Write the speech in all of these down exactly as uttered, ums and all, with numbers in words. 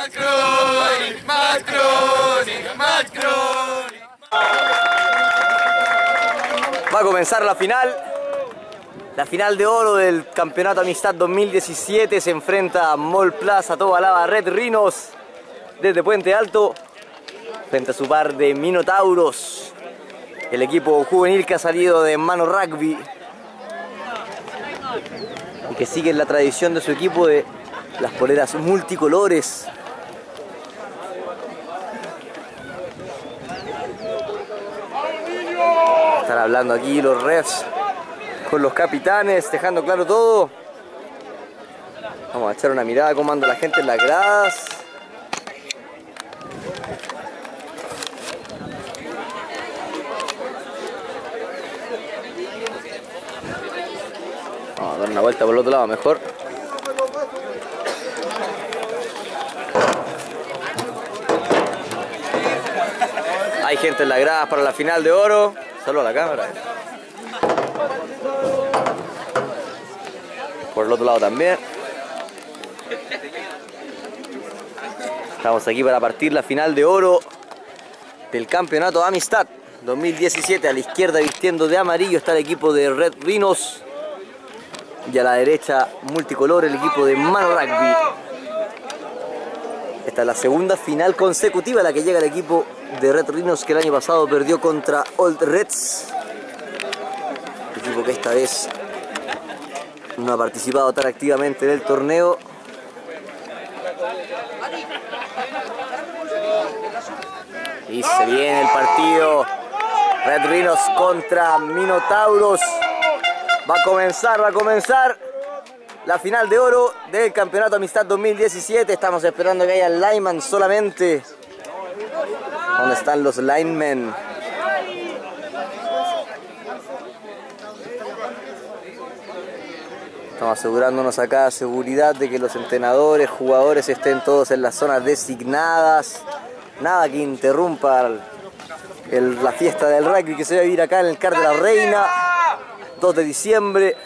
Matt Kroenig, Matt Kroenig, Matt Kroenig. Va a comenzar la final. La final de oro del Campeonato Amistad dos mil diecisiete. Se enfrenta a Mall Plaza Tobalaba Red Rhinos desde Puente Alto frente a su par de Minotauros, el equipo juvenil que ha salido de Mano Rugby y que sigue la tradición de su equipo de las poleras multicolores. Están hablando aquí los refs con los capitanes, dejando claro todo. Vamos a echar una mirada a cómo anda la gente en las gradas. Vamos a dar una vuelta por el otro lado mejor. Hay gente en las gradas para la final de oro. Saludos a la cámara. Por el otro lado también. Estamos aquí para partir la final de oro del Campeonato Amistad dos mil diecisiete. A la izquierda, vistiendo de amarillo, está el equipo de Red Rhinos. Y a la derecha, multicolor, el equipo de Mano Rugby. Esta es la segunda final consecutiva a la que llega el equipo de Red Rhinos, que el año pasado perdió contra Old Reds. El equipo que esta vez no ha participado tan activamente en el torneo. Y se viene el partido. Red Rhinos contra Minotauros. Va a comenzar, va a comenzar la final de oro del Campeonato Amistad dos mil diecisiete. Estamos esperando que haya lineman solamente. ¿Dónde están los linemen? Estamos asegurándonos acá seguridad de que los entrenadores, jugadores estén todos en las zonas designadas. Nada que interrumpa el, la fiesta del rugby que se va a vivir acá en el CAR de la Reina. dos de diciembre.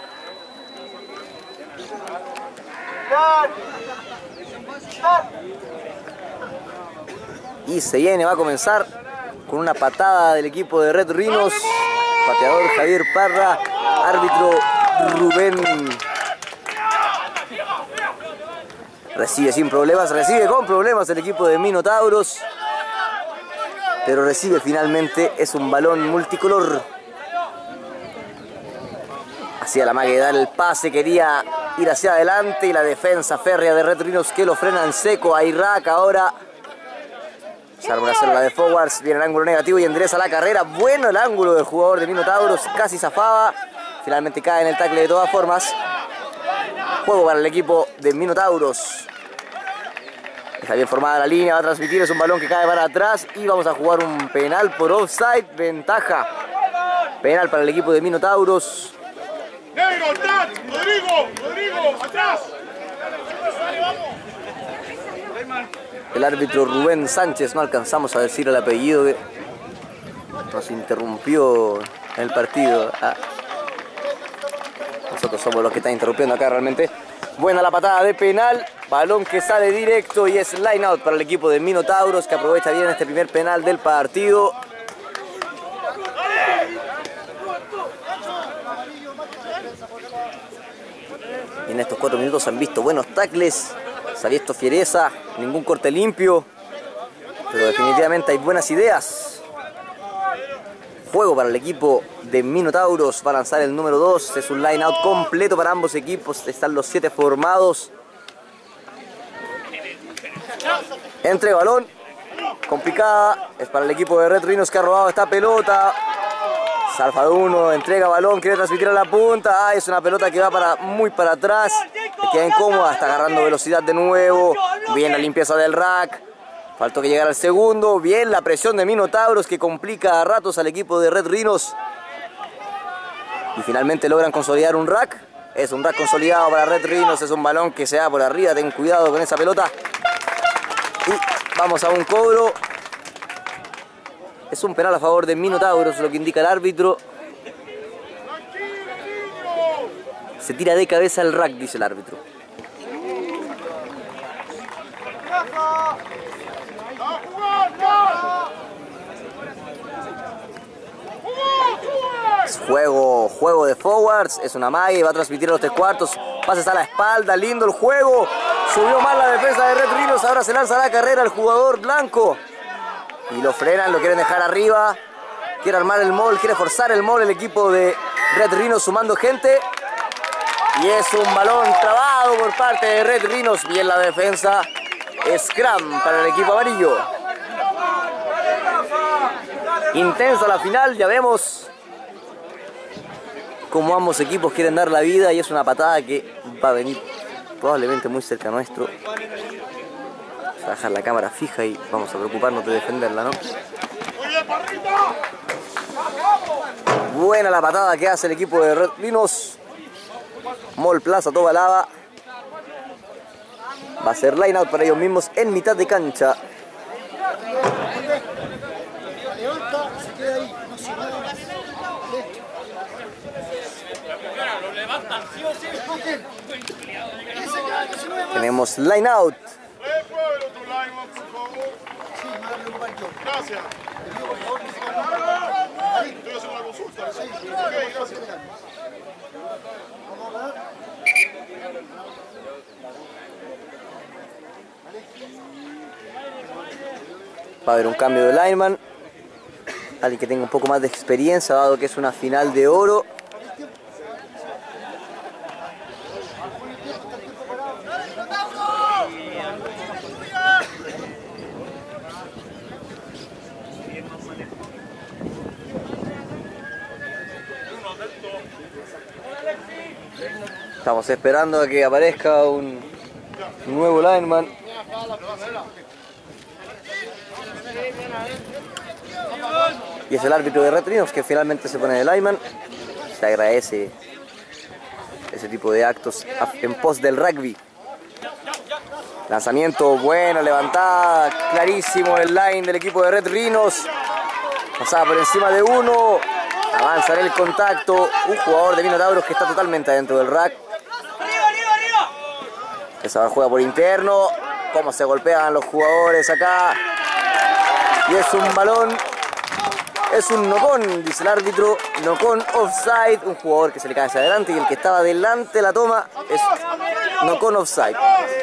Y se viene, va a comenzar con una patada del equipo de Red Rhinos. Pateador Javier Parra, árbitro Rubén. Recibe sin problemas, recibe con problemas el equipo de Minotauros. Pero recibe finalmente, es un balón multicolor. Hacía la magia de dar el pase, quería ir hacia adelante y la defensa férrea de Red Rhinos que lo frena en seco. A Irak ahora. Se arma una célula de forwards, viene el ángulo negativo y endereza la carrera. Bueno el ángulo del jugador de Minotauros, casi zafaba. Finalmente cae en el tackle de todas formas. Juego para el equipo de Minotauros. Está bien formada la línea, va a transmitir, es un balón que cae para atrás y vamos a jugar un penal por offside, ventaja. Penal para el equipo de Minotauros. Negro, atrás, Rodrigo, Rodrigo, atrás. El árbitro Rubén Sánchez, no alcanzamos a decir el apellido que nos interrumpió en el partido. Ah. Nosotros somos los que están interrumpiendo acá realmente. Buena la patada de penal, balón que sale directo y es line out para el equipo de Minotauros, que aprovecha bien este primer penal del partido. Y en estos cuatro minutos se han visto buenos tackles, se ha visto fiereza, ningún corte limpio, pero definitivamente hay buenas ideas. Juego para el equipo de Minotauros, va a lanzar el número dos, es un line out completo para ambos equipos, están los siete formados. Entre balón, complicada, es para el equipo de Red Rhinos que ha robado esta pelota. Salfa de uno, entrega balón, quiere transmitir a la punta. Ah, es una pelota que va para, muy para atrás. Le queda incómoda, está agarrando velocidad de nuevo. Bien la limpieza del rack. Faltó que llegara al segundo. Bien la presión de Minotauros que complica a ratos al equipo de Red Rhinos. Y finalmente logran consolidar un rack. Es un rack consolidado para Red Rhinos. Es un balón que se da por arriba. Ten cuidado con esa pelota. Y vamos a un cobro. Es un penal a favor de Minotauros, lo que indica el árbitro. Se tira de cabeza el rack, dice el árbitro. Juego, juego de forwards, es una magia y va a transmitir a los tres cuartos. Pases a la espalda, lindo el juego. Subió mal la defensa de Red Rhinos, ahora se lanza la carrera el jugador blanco. Y lo frenan, lo quieren dejar arriba. Quiere armar el mall, quiere forzar el mall el equipo de Red Rhinos sumando gente. Y es un balón trabado por parte de Red Rhinos. Bien la defensa. Scrum para el equipo amarillo. Intensa la final, ya vemos cómo ambos equipos quieren dar la vida y es una patada que va a venir probablemente muy cerca nuestro. Vamos a dejar la cámara fija y vamos a preocuparnos de defenderla, ¿no? Buena la patada que hace el equipo de Red Rhinos. Mall Plaza toda lava. Va a ser line out para ellos mismos en mitad de cancha. Tenemos line out. Gracias. Estoy haciendo una consulta. Ok, gracias. Va a haber un cambio de lineman. Alguien que tenga un poco más de experiencia, dado que es una final de oro. Estamos esperando a que aparezca un nuevo lineman. Y es el árbitro de Red Rhinos que finalmente se pone de lineman. Se agradece ese tipo de actos en pos del rugby. Lanzamiento, buena levantada, clarísimo el line del equipo de Red Rhinos. Pasaba por encima de uno. Avanza en el contacto. Un jugador de Minotauros que está totalmente adentro del rack. Esa juega por interno. Cómo se golpean los jugadores acá. Y es un balón. Es un no-con, dice el árbitro. No-con offside. Un jugador que se le cae hacia adelante y el que estaba delante de la toma es no-con offside.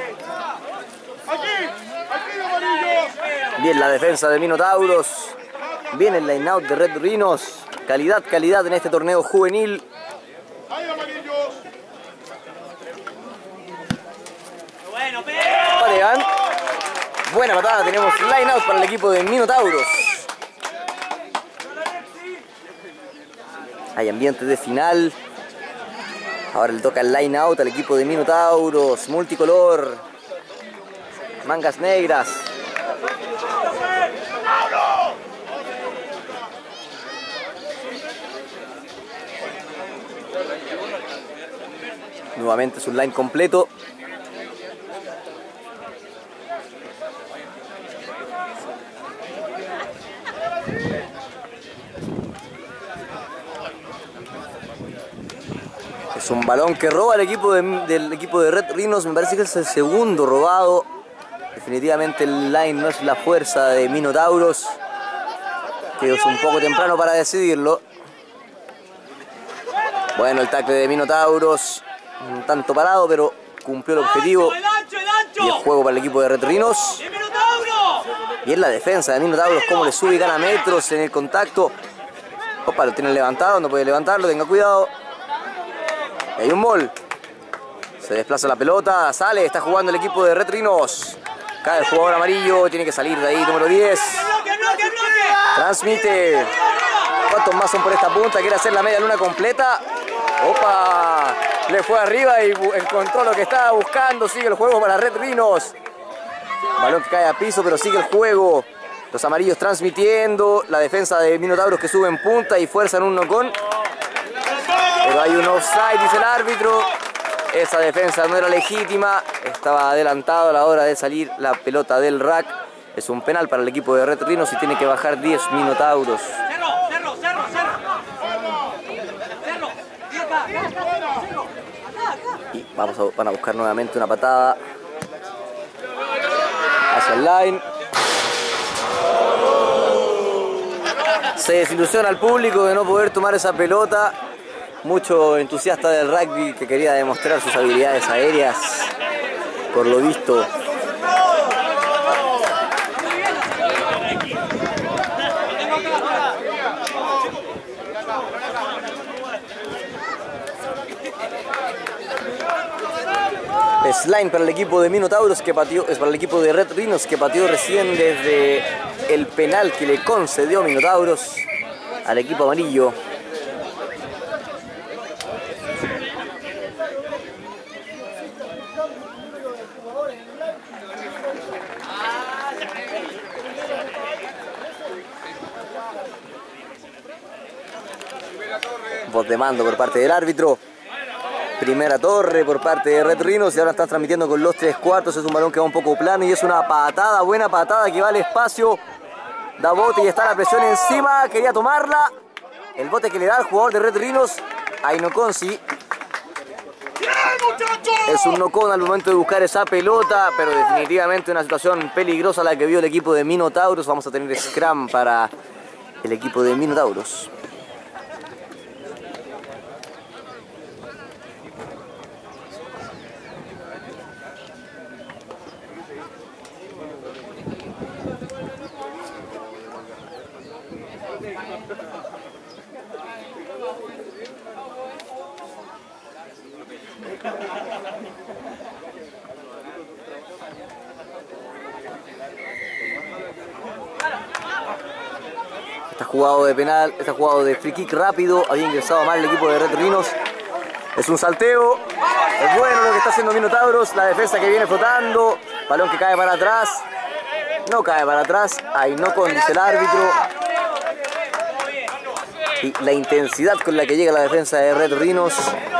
Bien la defensa de Minotauros. Bien el line-out de Red Rhinos. Calidad, calidad en este torneo juvenil. Parean. Buena patada, tenemos line-out para el equipo de Minotauros. Hay ambiente de final. Ahora le toca el line-out al equipo de Minotauros. Multicolor. Mangas negras. Nuevamente es un line completo. Es un balón que roba el equipo de, del equipo de Red Rhinos. Me parece que es el segundo robado. Definitivamente el line no es la fuerza de Minotauros. Que es un poco temprano para decidirlo. Bueno, el tackle de Minotauros. Un tanto parado, pero cumplió el objetivo. Y el juego para el equipo de Red Rhinos. Y en la defensa de Minotauros, cómo le sube y gana metros en el contacto. Opa, lo tiene levantado, no puede levantarlo, tenga cuidado. Y hay un mall. Se desplaza la pelota, sale, está jugando el equipo de Red Rhinos. Cae el jugador amarillo, tiene que salir de ahí, número diez. Transmite. ¿Cuántos más son por esta punta? Quiere hacer la media luna completa. Opa, le fue arriba y encontró lo que estaba buscando. Sigue el juego para Red Rhinos. Balón que cae a piso, pero sigue el juego. Los amarillos transmitiendo. La defensa de Minotauros que sube en punta y fuerza en un no-con. Pero hay un offside, dice el árbitro. Esa defensa no era legítima. Estaba adelantado a la hora de salir la pelota del rack. Es un penal para el equipo de Red Rhinos y tiene que bajar diez Minotauros. Y vamos a, van a buscar nuevamente una patada. Line. Se desilusiona al público de no poder tomar esa pelota. Mucho entusiasta del rugby que quería demostrar sus habilidades aéreas. Por lo visto. Slime para el equipo de Minotauros que pateó, es para el equipo de Red Rhinos que pateó recién desde el penal que le concedió Minotauros al equipo amarillo. Voz de mando por parte del árbitro. Primera torre por parte de Red Rhinos y ahora están transmitiendo con los tres cuartos. Es un balón que va un poco plano y es una patada, buena patada que va al espacio. Da bote y está la presión encima. Quería tomarla. El bote que le da al jugador de Red Rhinos a Inoconsi. Es un no-con al momento de buscar esa pelota, pero definitivamente una situación peligrosa la que vio el equipo de Minotauros. Vamos a tener scrum para el equipo de Minotauros. Está jugado de penal, está jugado de free kick rápido. Había ingresado mal el equipo de Red Rhinos. Es un salteo. Es bueno lo que está haciendo Minotauros. La defensa que viene flotando. Balón que cae para atrás. No cae para atrás. Ahí no condice el árbitro. Y la intensidad con la que llega la defensa de Red Rhinos.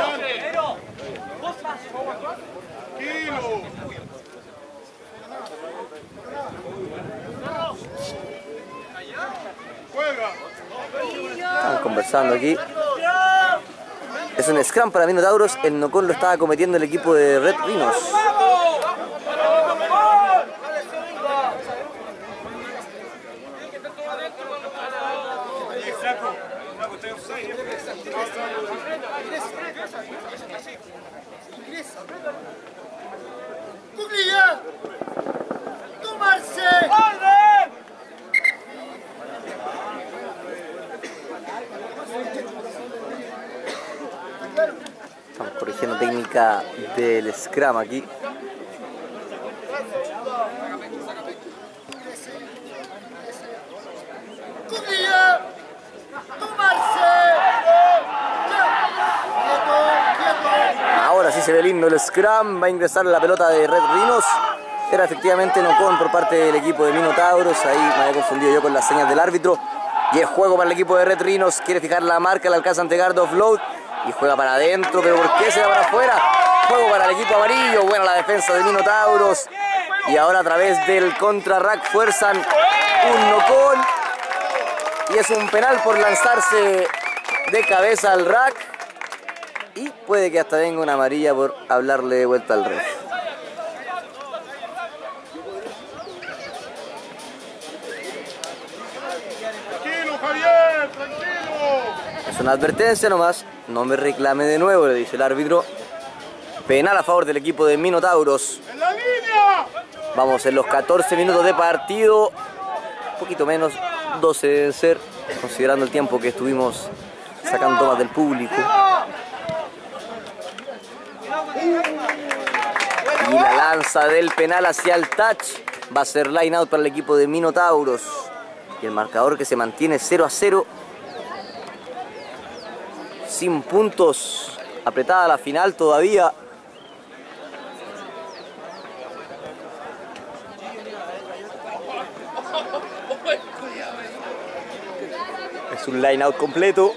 Están conversando aquí. Es un scrum para Minotauros. El no-con lo estaba cometiendo el equipo de Red Rhinos. Estamos corrigiendo técnica del scrum aquí. Ahora sí se ve lindo el scrum. Va a ingresar la pelota de Red Rhinos. Era efectivamente no-con por parte del equipo de Minotauros. Ahí me había confundido yo con las señas del árbitro. Y es juego para el equipo de Red Rhinos. Quiere fijar la marca, le alcanza ante guard offload. Y juega para adentro, pero ¿por qué se va para afuera? Juego para el equipo amarillo. Buena la defensa de Minotauros. Y ahora a través del contra-rack fuerzan un no-con. Y es un penal por lanzarse de cabeza al rack. Y puede que hasta venga una amarilla por hablarle de vuelta al ref. Tranquilo, Javier, tranquilo. Es una advertencia nomás. No me reclame de nuevo, le dice el árbitro. Penal a favor del equipo de Minotauros. ¡En la línea! Vamos en los catorce minutos de partido. Un poquito menos, doce deben ser, considerando el tiempo que estuvimos sacando tomas del público. Y la lanza del penal hacia el touch. Va a ser line out para el equipo de Minotauros. Y el marcador que se mantiene cero a cero. Sin puntos. Apretada la final todavía. Es un line out completo.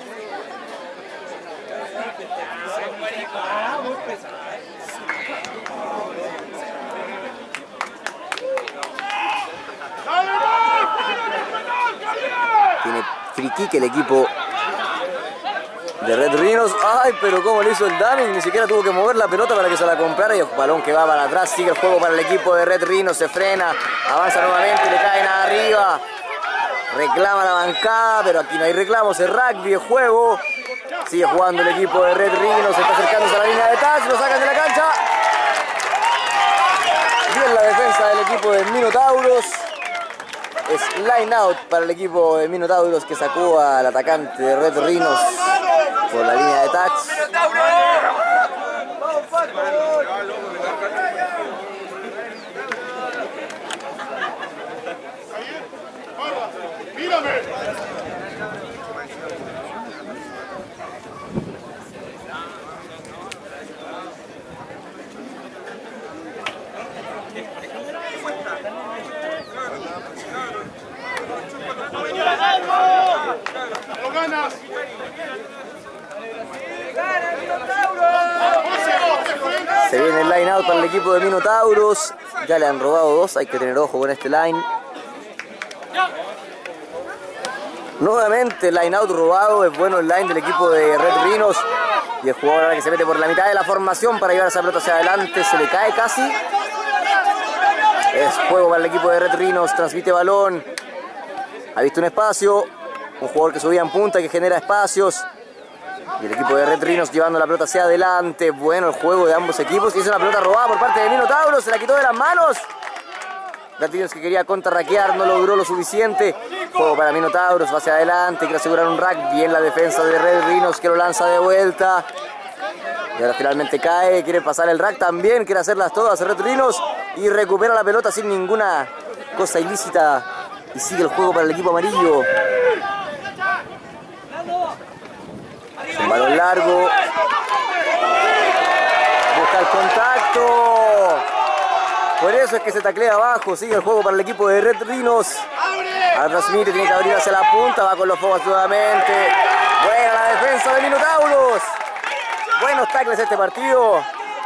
Tiene free kick el equipo de Red Rhinos. Ay, pero cómo le hizo el dummy, ni siquiera tuvo que mover la pelota para que se la comprara y el balón que va para atrás. Sigue el juego para el equipo de Red Rhinos, se frena, avanza nuevamente, le caen arriba. Reclama la bancada, pero aquí no hay reclamos, es rugby, es juego. Sigue jugando el equipo de Red Rhinos, se está acercándose a la línea de touch, lo sacan de la cancha. Bien la defensa del equipo de Minotauros. Es line out para el equipo de Minotauros que sacó al atacante de Red Rhinos por la línea de touch. ¡Lo ganas! Se viene el line out para el equipo de Minotauros. Ya le han robado dos, hay que tener ojo con este line. Nuevamente line out robado, es bueno el line del equipo de Red Rhinos. Y el jugador ahora que se mete por la mitad de la formación para llevar esa pelota hacia adelante, se le cae casi. Es juego para el equipo de Red Rhinos, transmite balón. Ha visto un espacio, un jugador que subía en punta, que genera espacios. Y el equipo de Red Rhinos llevando la pelota hacia adelante. Bueno el juego de ambos equipos. Hizo una pelota robada por parte de Minotauros, se la quitó de las manos. Red Rhinos que quería contrarraquear, no logró lo suficiente. Juego para Minotauros, va hacia adelante, quiere asegurar un rack. Bien la defensa de Red Rhinos que lo lanza de vuelta. Y ahora finalmente cae, quiere pasar el rack también, quiere hacerlas todas Red Rhinos. Y recupera la pelota sin ninguna cosa ilícita. Y sigue el juego para el equipo amarillo. Un balón largo. Busca el contacto. Por eso es que se taclea abajo. Sigue el juego para el equipo de Red Rhinos. Ahora transmite, tiene que abrir hacia la punta. Va con los focos nuevamente. Buena la defensa de Minotauros. Buenos tacles este partido.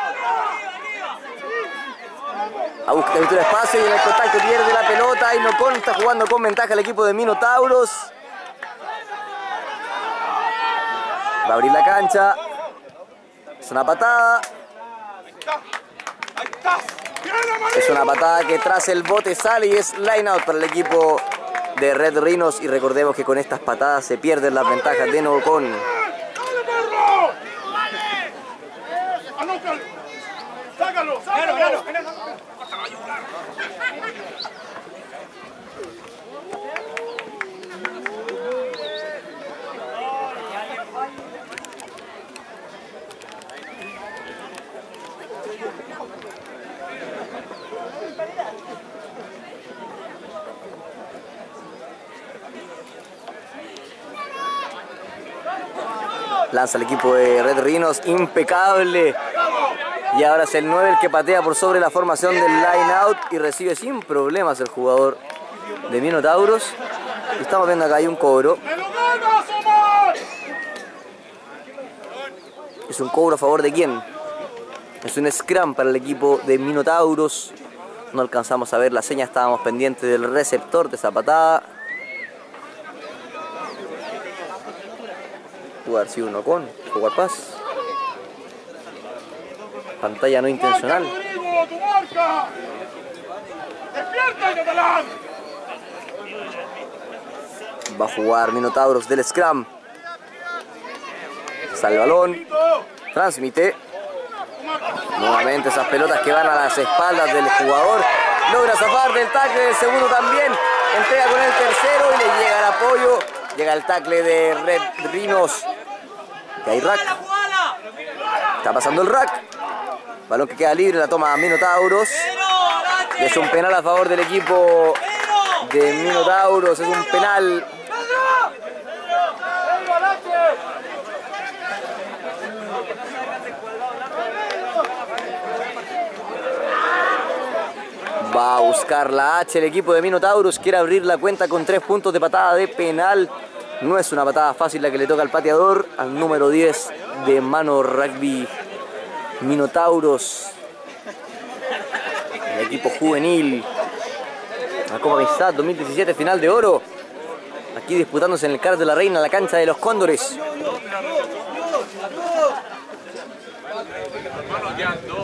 A buscar el espacio y en el contacto pierde la pelota. Y Nocon está jugando con ventaja el equipo de Minotauros. Va a abrir la cancha. Es una patada. Es una patada que tras el bote sale y es line out para el equipo de Red Rhinos. Y recordemos que con estas patadas se pierden las ventajas de Nocon. ¡Sácalo! ¡Sácalo! Lanza el equipo de Red Rhinos, impecable. Y ahora es el nueve el que patea por sobre la formación del line out y recibe sin problemas el jugador de Minotauros. Estamos viendo acá hay un cobro. Es un cobro a favor de quién. Es un scrum para el equipo de Minotauros. No alcanzamos a ver la seña, estábamos pendientes del receptor de esa patada. Pudo haber sido uno con jugar paz. Pantalla no intencional. Va a jugar Minotauros del scrum. Sale el balón. Transmite. Nuevamente esas pelotas que van a las espaldas del jugador. Logra zafar del tackle del segundo también. Entrega con el tercero y le llega el apoyo. Llega el tackle de Red Rhinos. Y hay rack. Está pasando el rack. Balón que queda libre, la toma Minotauros. Y es un penal a favor del equipo de Minotauros. Es un penal. Va a buscar la H el equipo de Minotauros. Quiere abrir la cuenta con tres puntos de patada de penal. No es una patada fácil la que le toca al pateador, al número diez de Mano Rugby Minotauros. El equipo juvenil. La Copa Amistad dos mil diecisiete, final de oro. Aquí disputándose en el Car de la Reina, la cancha de los Cóndores. Hermano, quedan dos.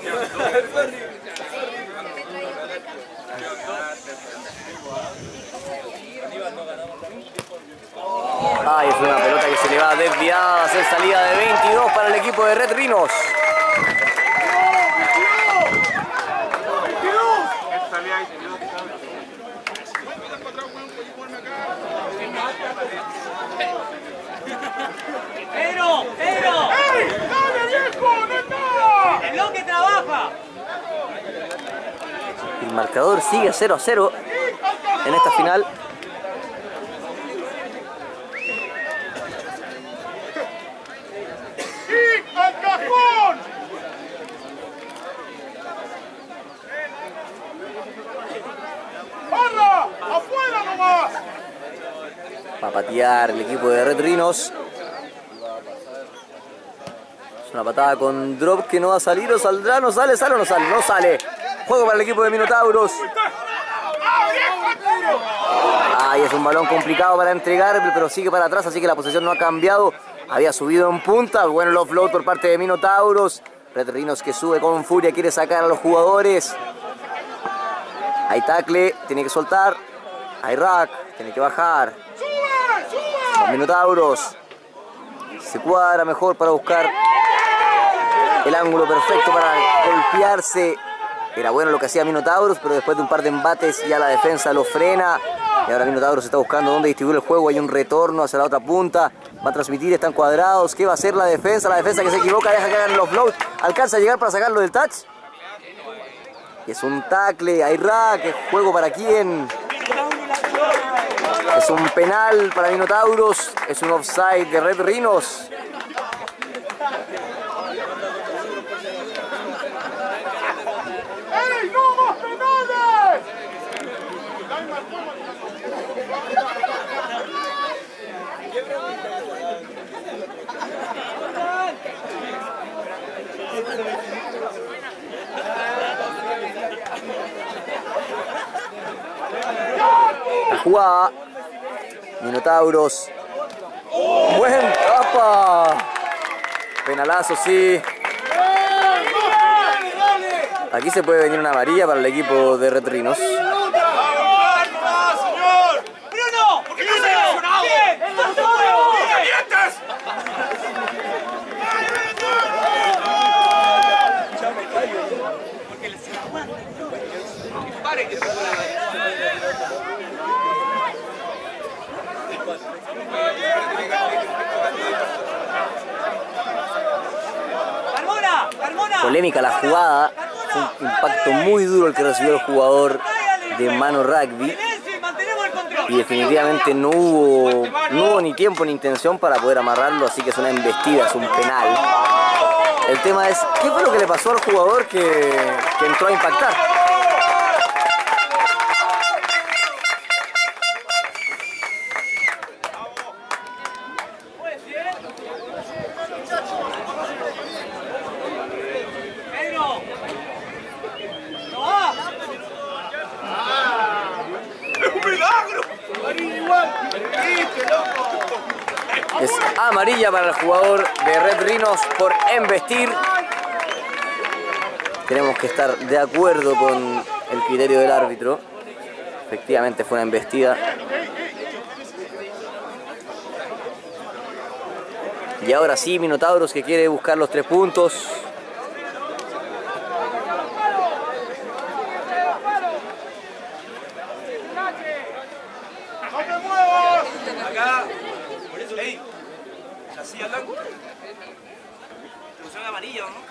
Ay, es una pelota que se le va desviada, va a ser salida de veintidós para el equipo de Red Rhinos. ¡Pedro! ¡Pedro! ¡Ey! ¡Dale, viejo! ¡Neta! ¡El que trabaja! El marcador sigue cero a cero en esta final. ¡Y al cajón! ¡Barra! ¡Afuera nomás! Va a patear el equipo de Red Rhinos. Es una patada con drop que no va a salir, o saldrá, no sale, sale o no sale, no sale. Juego para el equipo de Minotauros. Ay, es un balón complicado para entregar, pero sigue para atrás, así que la posesión no ha cambiado. Había subido en punta, bueno el offload por parte de Minotauros. Red Rhinos que sube con furia, quiere sacar a los jugadores. Hay tackle, tiene que soltar. Hay rack, tiene que bajar. Los Minotauros se cuadra mejor para buscar el ángulo perfecto para golpearse. Era bueno lo que hacía Minotauros, pero después de un par de embates ya la defensa lo frena. Y ahora Minotauros está buscando dónde distribuir el juego. Hay un retorno hacia la otra punta. Va a transmitir, están cuadrados. ¿Qué va a hacer la defensa? La defensa que se equivoca, deja que hagan el offload. Alcanza a llegar para sacarlo del touch. Y es un tackle, hay rack. ¿Juego para quién? Es un penal para Minotauros. Es un offside de Red Rhinos. ¡Ey! ¡No más penales! La jugada. Minotauros. Buen tapa. Penalazo, sí. Aquí se puede venir una amarilla para el equipo de Red Rhinos. ¡Bruno! ¿Por qué no se ha lesionado? ¡Bien! ¡Estás seguro! ¡Calientes! Porque les aguanta. Pare que se puede. ¡Carmona! ¡Carmona! Polémica la jugada. Fue un impacto muy duro el que recibió el jugador de mano rugby. ¡Silencio y mantenemos el control! Y definitivamente no hubo, no hubo ni tiempo ni intención para poder amarrarlo, así que es una embestida, es un penal. El tema es, ¿qué fue lo que le pasó al jugador que, que entró a impactar? ¡Pedro! ¡No va! ¡Es un milagro! ¡Igual! ¡Viste, loco! Es amarilla para el jugador de Red Rhinos por embestir. Tenemos que estar de acuerdo con el criterio del árbitro. Efectivamente fue una embestida. Y ahora sí, Minotauros que quiere buscar los tres puntos. ¡No te muevas! Acá. Por eso leí. La silla blanca. Función amarillo, ¿no?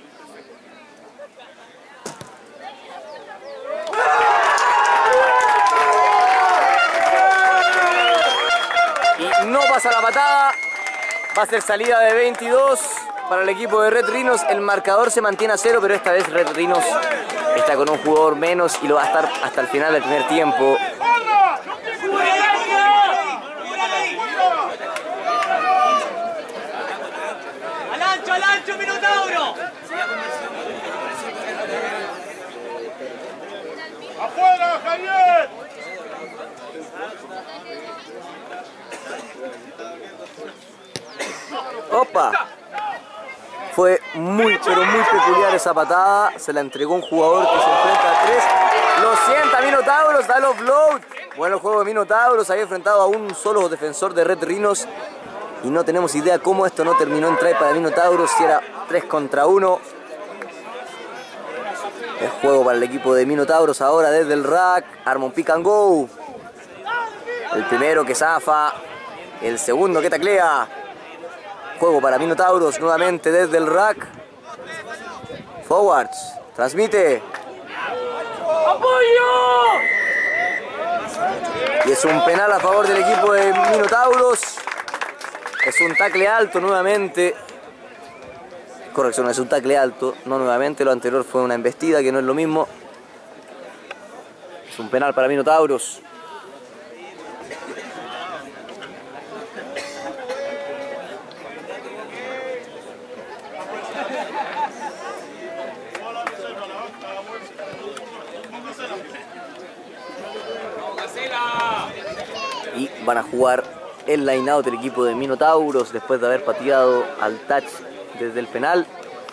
Y no pasa la patada. Va a ser salida de veintidós para el equipo de Red Rhinos. El marcador se mantiene a cero, pero esta vez Red Rhinos está con un jugador menos y lo va a estar hasta el final del primer tiempo. ¡Barra! ¡No te ¡Al ancho, al ancho, Minotauro! ¡Afuera, Javier! ¡Opa! Fue muy, pero muy peculiar esa patada. Se la entregó un jugador que se enfrenta a tres. Lo sienta Minotauros, da el offload. Bueno juego de Minotauros, había enfrentado a un solo defensor de Red Rhinos. Y no tenemos idea cómo esto no terminó en try para Minotauros, si era tres contra uno. El juego para el equipo de Minotauros ahora desde el rack. Arma un pick and go. El primero que zafa. El segundo que taclea. Juego para Minotauros nuevamente desde el rack. Forwards. Transmite. ¡Apoyo! Y es un penal a favor del equipo de Minotauros. Es un tackle alto nuevamente. Corrección, es un tackle alto, no nuevamente. Lo anterior fue una embestida, que no es lo mismo. Es un penal para Minotauros. Y van a jugar el line out del equipo de Minotauros después de haber pateado al touch desde el penal.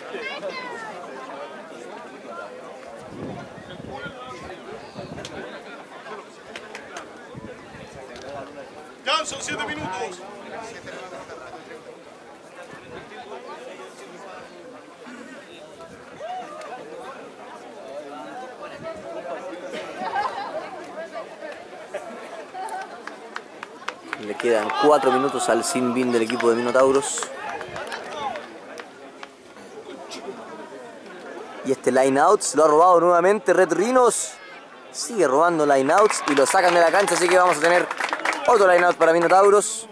Ya son siete minutos. Le quedan cuatro minutos al sin bin del equipo de Minotauros. Y este line outs lo ha robado nuevamente Red Rhinos. Sigue robando line outs y lo sacan de la cancha, así que vamos a tener otro line out para Minotauros.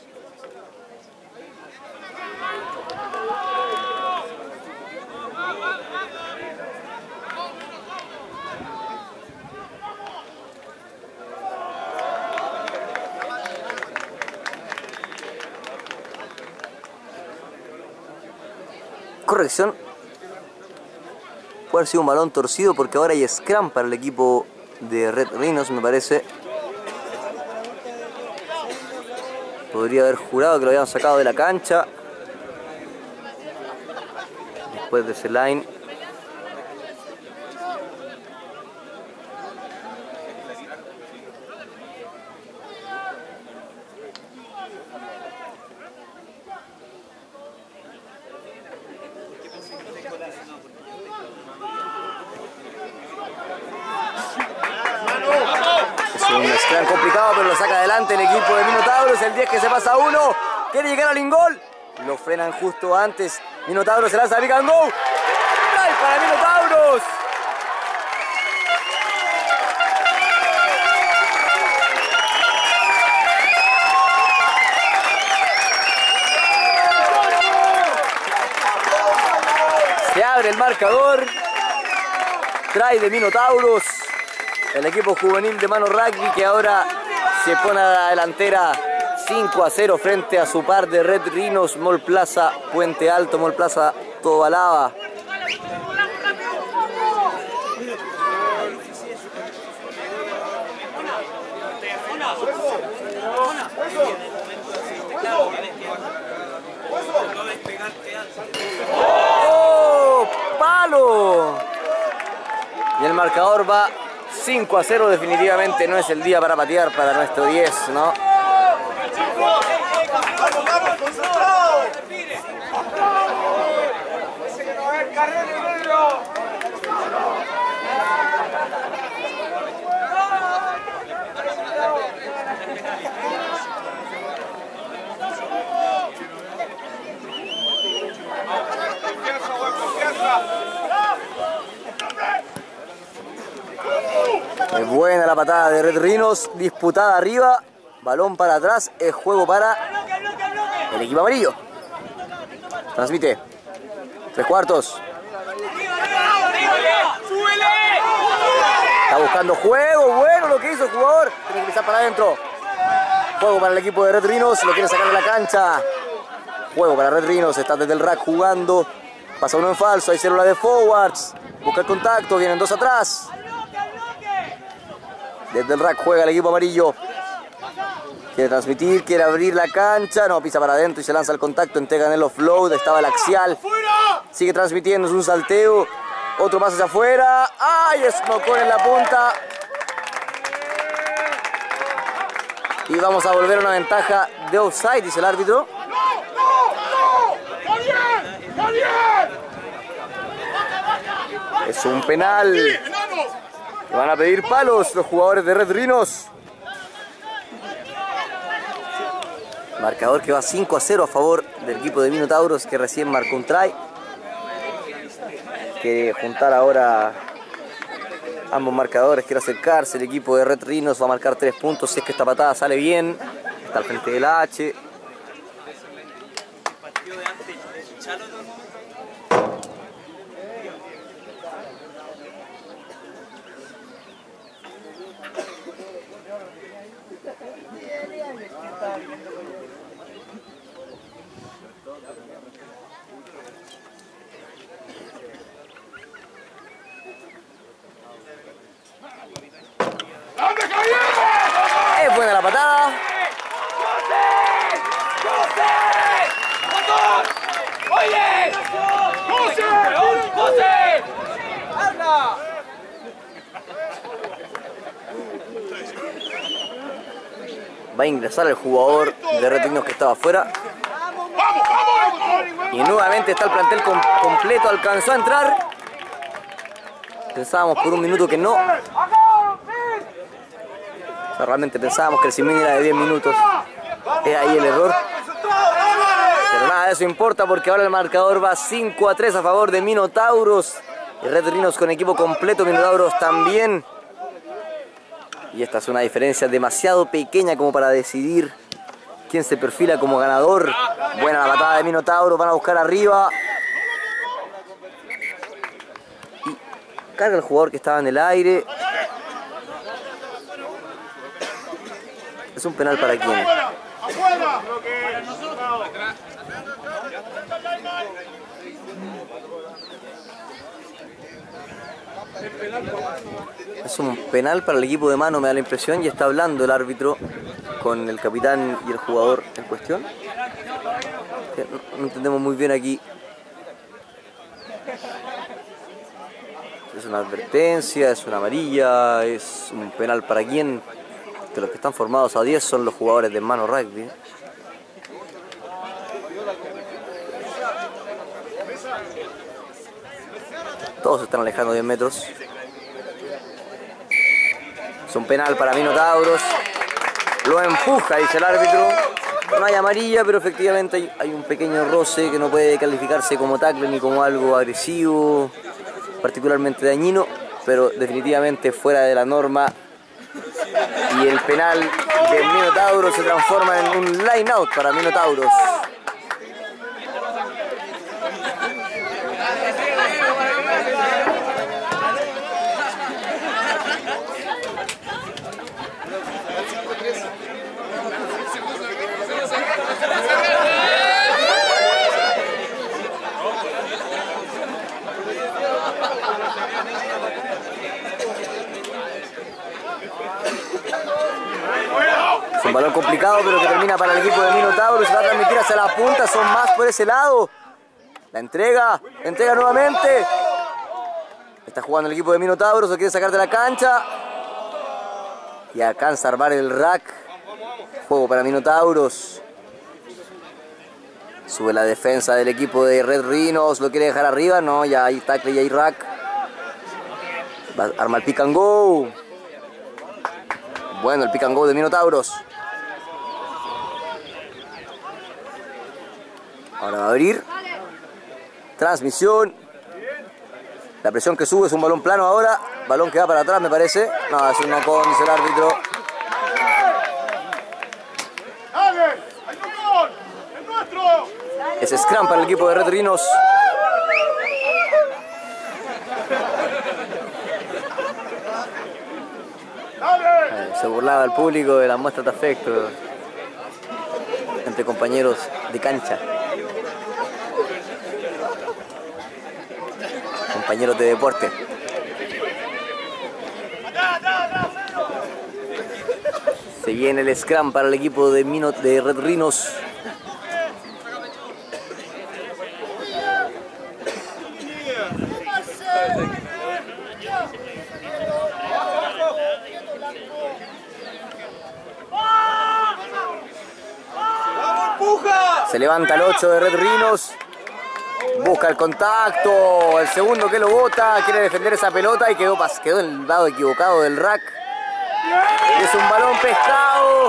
Corrección. Puede haber sido un balón torcido porque ahora hay scrum para el equipo de Red Rhinos, me parece. Podría haber jurado que lo habían sacado de la cancha. Después de ese line. Scrum complicado, pero lo saca adelante el equipo de Minotauros. El diez que se pasa a uno. Quiere llegar al ingol. Lo frenan justo antes. Minotauros se lanza a pick and go. ¡Try para Minotauros! Se abre el marcador. Try de Minotauros. El equipo juvenil de Mano Rugby que ahora se pone a la delantera cinco a cero frente a su par de Red Rhinos, Mall Plaza, Puente Alto, Mall Plaza, Tobalaba. ¡Oh! ¡Palo! Y el marcador va cinco a cero, definitivamente no es el día para patear para nuestro diez, ¿no? Es buena la patada de Red Rhinos, disputada arriba, balón para atrás, es juego para el equipo amarillo. Transmite, tres cuartos. Está buscando juego, bueno lo que hizo el jugador, tiene que pisar para adentro. Juego para el equipo de Red Rhinos, lo quiere sacar de la cancha. Juego para Red Rhinos, está desde el rack jugando, pasa uno en falso, hay célula de forwards, busca el contacto, vienen dos atrás. Desde el rack juega el equipo amarillo. Quiere transmitir, quiere abrir la cancha. No, pisa para adentro y se lanza al contacto. Entrega en el offload. Estaba el axial. Sigue transmitiendo, es un salteo. Otro más hacia afuera. ¡Ay! Esnocó en la punta. Y vamos a volver a una ventaja de offside, dice el árbitro. ¡No! ¡No! ¡No! ¡Está bien! ¡Está bien! Es un penal. Que van a pedir palos los jugadores de Red Rhinos. Marcador que va cinco a cero a favor del equipo de Minotauros, que recién marcó un try. Quiere juntar ahora ambos marcadores, quiere acercarse. El equipo de Red Rhinos va a marcar tres puntos si es que esta patada sale bien. Está al frente del H. Es buena la patada. Va a ingresar el jugador de Red Rhinos que estaba afuera. Y nuevamente está el plantel com completo. Alcanzó a entrar. Pensábamos por un minuto que no. O sea, realmente pensábamos que el Simini era de diez minutos. Es ahí el error. Pero nada de eso importa porque ahora el marcador va cinco a tres a favor de Minotauros. Y Red Rhinos con equipo completo, Minotauros también. Y esta es una diferencia demasiado pequeña como para decidir quién se perfila como ganador. Buena la patada de Minotauros, van a buscar arriba. Y carga el jugador que estaba en el aire. Es un penal para quién. Es un penal para el equipo de mano, me da la impresión, y está hablando el árbitro con el capitán y el jugador en cuestión. No, no entendemos muy bien aquí. Es una advertencia, es una amarilla, es un penal para quién. De los que están formados a diez son los jugadores de mano rugby. Todos se están alejando diez metros. Es un penal para Minotauros. Lo empuja, dice el árbitro. No hay amarilla, pero efectivamente hay, hay un pequeño roce que no puede calificarse como tackle ni como algo agresivo, particularmente dañino, pero definitivamente fuera de la norma. Y el penal de Minotauros se transforma en un line out para Minotauros. Es un balón complicado, pero que termina para el equipo de Minotauros. Se va a transmitir hacia la punta, son más por ese lado. La entrega, la entrega nuevamente. Está jugando el equipo de Minotauros, lo quiere sacar de la cancha. Y alcanza a armar el rack. Juego para Minotauros. Sube la defensa del equipo de Red Rhinos, lo quiere dejar arriba. No, ya hay tackle y hay rack. Va, arma el pick and go. Bueno, el pick and go de Minotauros. Ahora va a abrir. Transmisión. La presión que sube es un balón plano ahora. Balón que va para atrás, me parece. No, es un no-con, dice el árbitro. Es scrum para el equipo de Red Rhinos. Se burlaba el público de la muestra de afecto entre compañeros de cancha, compañeros de deporte. Se viene el scrum para el equipo de, Mino, de Red Rhinos. Se levanta el ocho de Red Rhinos. Busca el contacto. El segundo que lo bota. Quiere defender esa pelota y quedó, quedó en el lado equivocado del rack. Y es un balón pescado.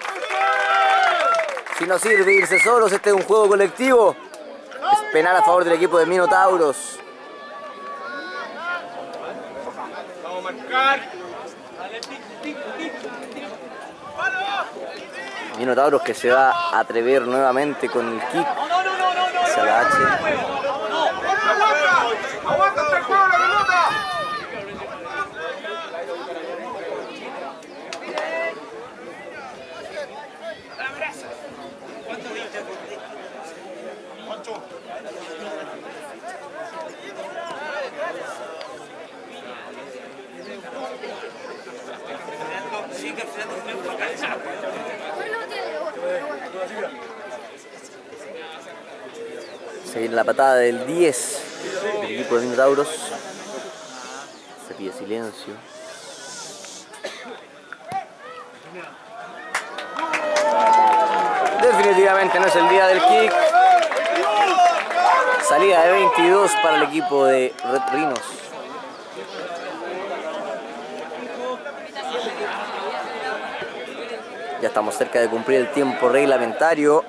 Si no sirve irse solos, este es un juego colectivo. Es penal a favor del equipo de Minotauros. Vamos a marcar. Minotauros que se va a atrever nuevamente con el kick hacia la H. ¡Aguanta hasta el juego la pelota! Se viene la patada del diez del equipo de Minotauros. Se pide silencio. Definitivamente no es el día del kick. Salida de veintidós para el equipo de Red Rhinos. Ya estamos cerca de cumplir el tiempo reglamentario.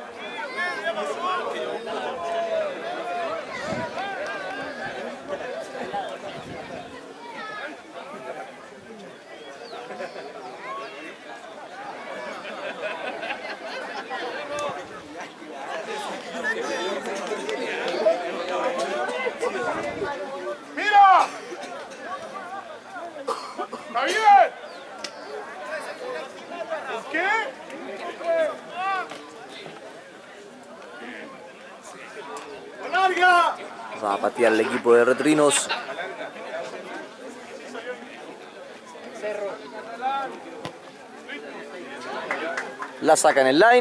Va a patear el equipo de Red Rhinos. La saca en el line.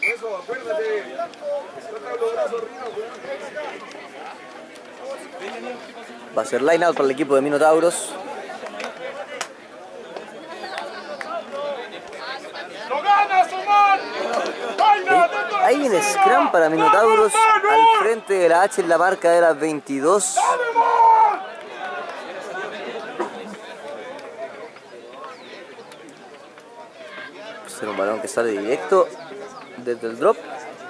Va a ser line out para el equipo de Minotauros. Ahí viene scrum para Minotauros al frente de la H en la marca de las veintidós. Es un balón que sale directo desde el drop.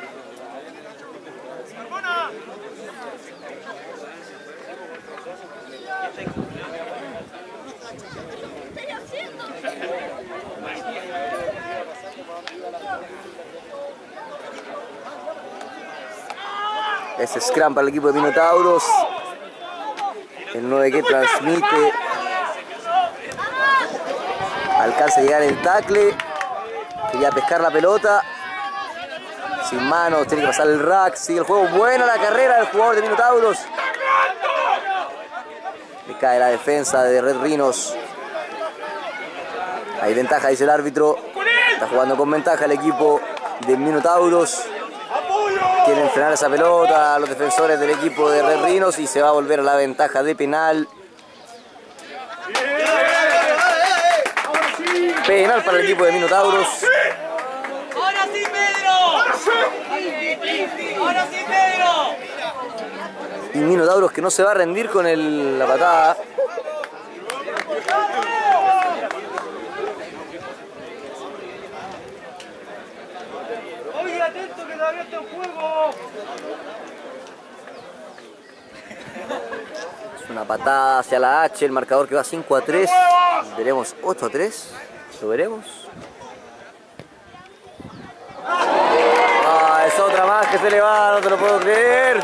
Es scrum para el equipo de Minotauros. El nueve que transmite. Alcanza a llegar el tackle. Quería pescar la pelota. Sin manos, tiene que pasar el rack. Sigue el juego. Buena la carrera del jugador de Minotauros. Le cae la defensa de Red Rhinos. Hay ventaja, dice el árbitro. Está jugando con ventaja el equipo de Minotauros. Quieren frenar esa pelota a los defensores del equipo de Red Rhinos y se va a volver a la ventaja de penal. Penal para el equipo de Minotauros. ¡Ahora sí, Pedro! ¡Ahora sí, Pedro! Y Minotauros que no se va a rendir con el, la patada. Oye, atento que todavía está en juego. Es una patada hacia la H, el marcador que va cinco a tres. Veremos ocho a tres. ¿Lo veremos? Ah, es otra más que se le va, no te lo puedo creer.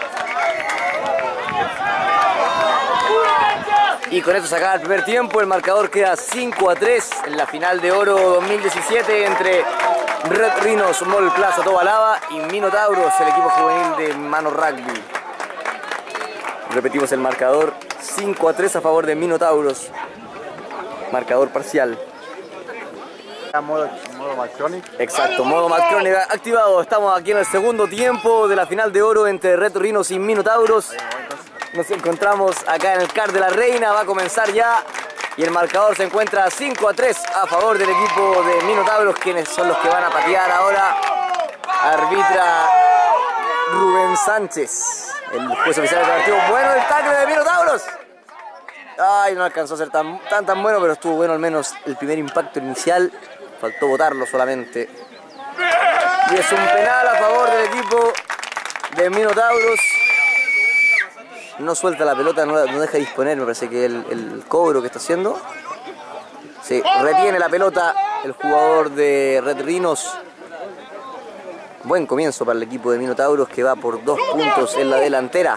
Y con eso se acaba el primer tiempo, el marcador queda cinco a tres en la final de oro dos mil diecisiete entre Red Rhinos Mall Plaza Tobalaba y Minotauros, el equipo juvenil de Mano Rugby. Repetimos el marcador, cinco a tres a favor de Minotauros. Marcador parcial. Modo, modo Macronic. Exacto, modo Macronic activado. Estamos aquí en el segundo tiempo de la final de oro entre Red Rhinos y Minotauros. Nos encontramos acá en el Car de la Reina. Va a comenzar ya. Y el marcador se encuentra cinco a tres a favor del equipo de Minotauros, quienes son los que van a patear ahora. Arbitra Rubén Sánchez, el juez oficial del partido. Bueno el tackle de Minotauros. Ay, no alcanzó a ser tan, tan tan bueno, pero estuvo bueno al menos el primer impacto inicial. Faltó botarlo solamente. Y es un penal a favor del equipo de Minotauros. No suelta la pelota, no, no deja disponer, me parece que el, el cobro que está haciendo. Sí, retiene la pelota el jugador de Red Rhinos. Buen comienzo para el equipo de Minotauros, que va por dos puntos en la delantera.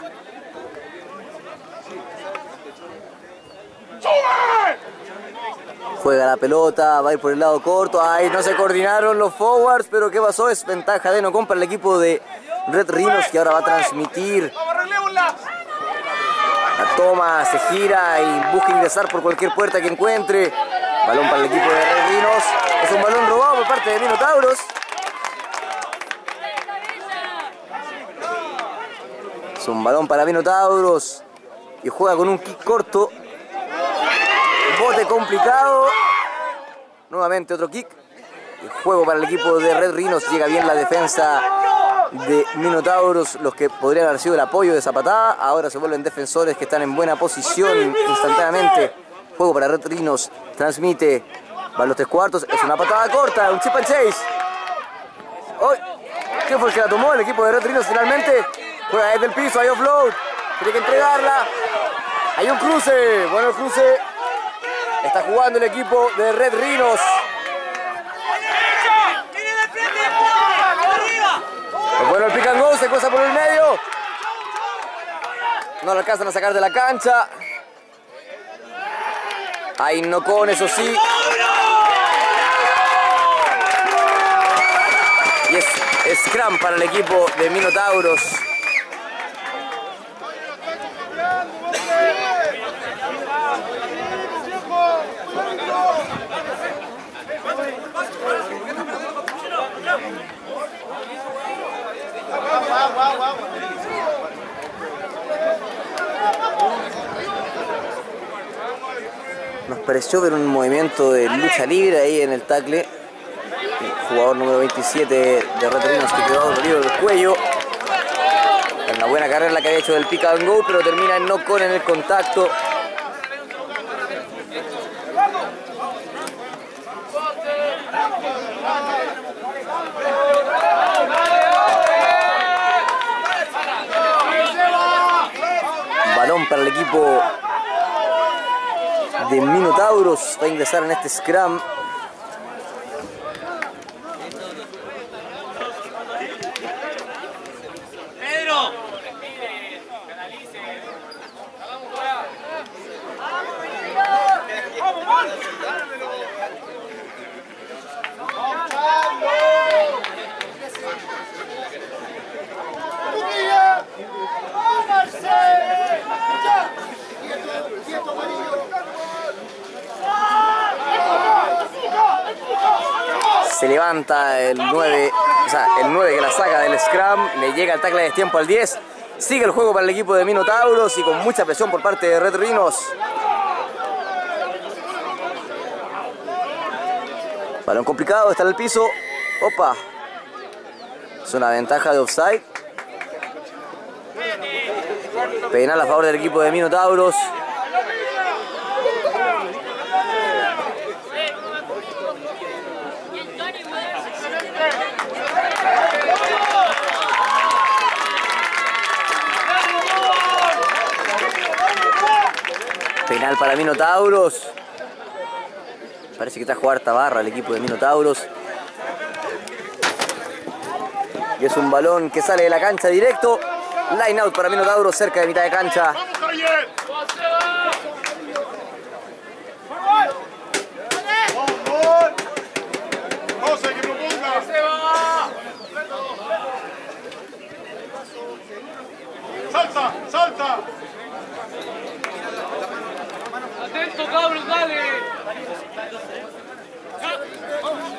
Juega la pelota, va a ir por el lado corto. Ay, no se coordinaron los forwards, pero ¿qué pasó? Es ventaja de Nocón para el equipo de Red Rhinos, que ahora va a transmitir. La toma, se gira y busca ingresar por cualquier puerta que encuentre. Balón para el equipo de Red Rhinos. Es un balón robado por parte de Minotauros. Es un balón para Minotauros. Y juega con un kick corto. Bote complicado. Nuevamente otro kick. El juego para el equipo de Red Rhinos. Llega bien la defensa de Minotauros, los que podrían haber sido el apoyo de esa patada. Ahora se vuelven defensores que están en buena posición instantáneamente. Juego para Red Rhinos. Transmite. Va a los tres cuartos. Es una patada corta. Un chip and chase. Oh, ¿quién fue el que la tomó? El equipo de Red Rhinos finalmente. Juega desde el piso. Hay offload. Tiene que entregarla. Hay un cruce. Bueno, el cruce. Está jugando el equipo de Red Rhinos. Bueno, el pick and go se cosa por el medio. No lo alcanzan a sacar de la cancha. Hay Nocón, eso sí. Y es scrum para el equipo de Minotauros. Nos pareció ver un movimiento de lucha libre ahí en el tackle. El jugador número veintisiete de Red Rhinos que quedó dolido del cuello. Una buena carrera la que había hecho del pick and go, pero termina en no con en el contacto. Balón para el equipo de Minotauros. Va a ingresar en este scrum. Se levanta el nueve, o sea, el nueve que la saca del scrum, le llega el tackle de tiempo al diez. Sigue el juego para el equipo de Minotauros y con mucha presión por parte de Red Rhinos. Balón complicado, está en el piso. Opa. Es una ventaja de offside. Penal a favor del equipo de Minotauros. Penal para Minotauros. Parece que está a jugar Tabarra el equipo de Minotauros. Y es un balón que sale de la cancha directo. Line out para Minotauros cerca de mitad de cancha. ¡Salta! ¡Salta! ¡Atento, cabros, dale!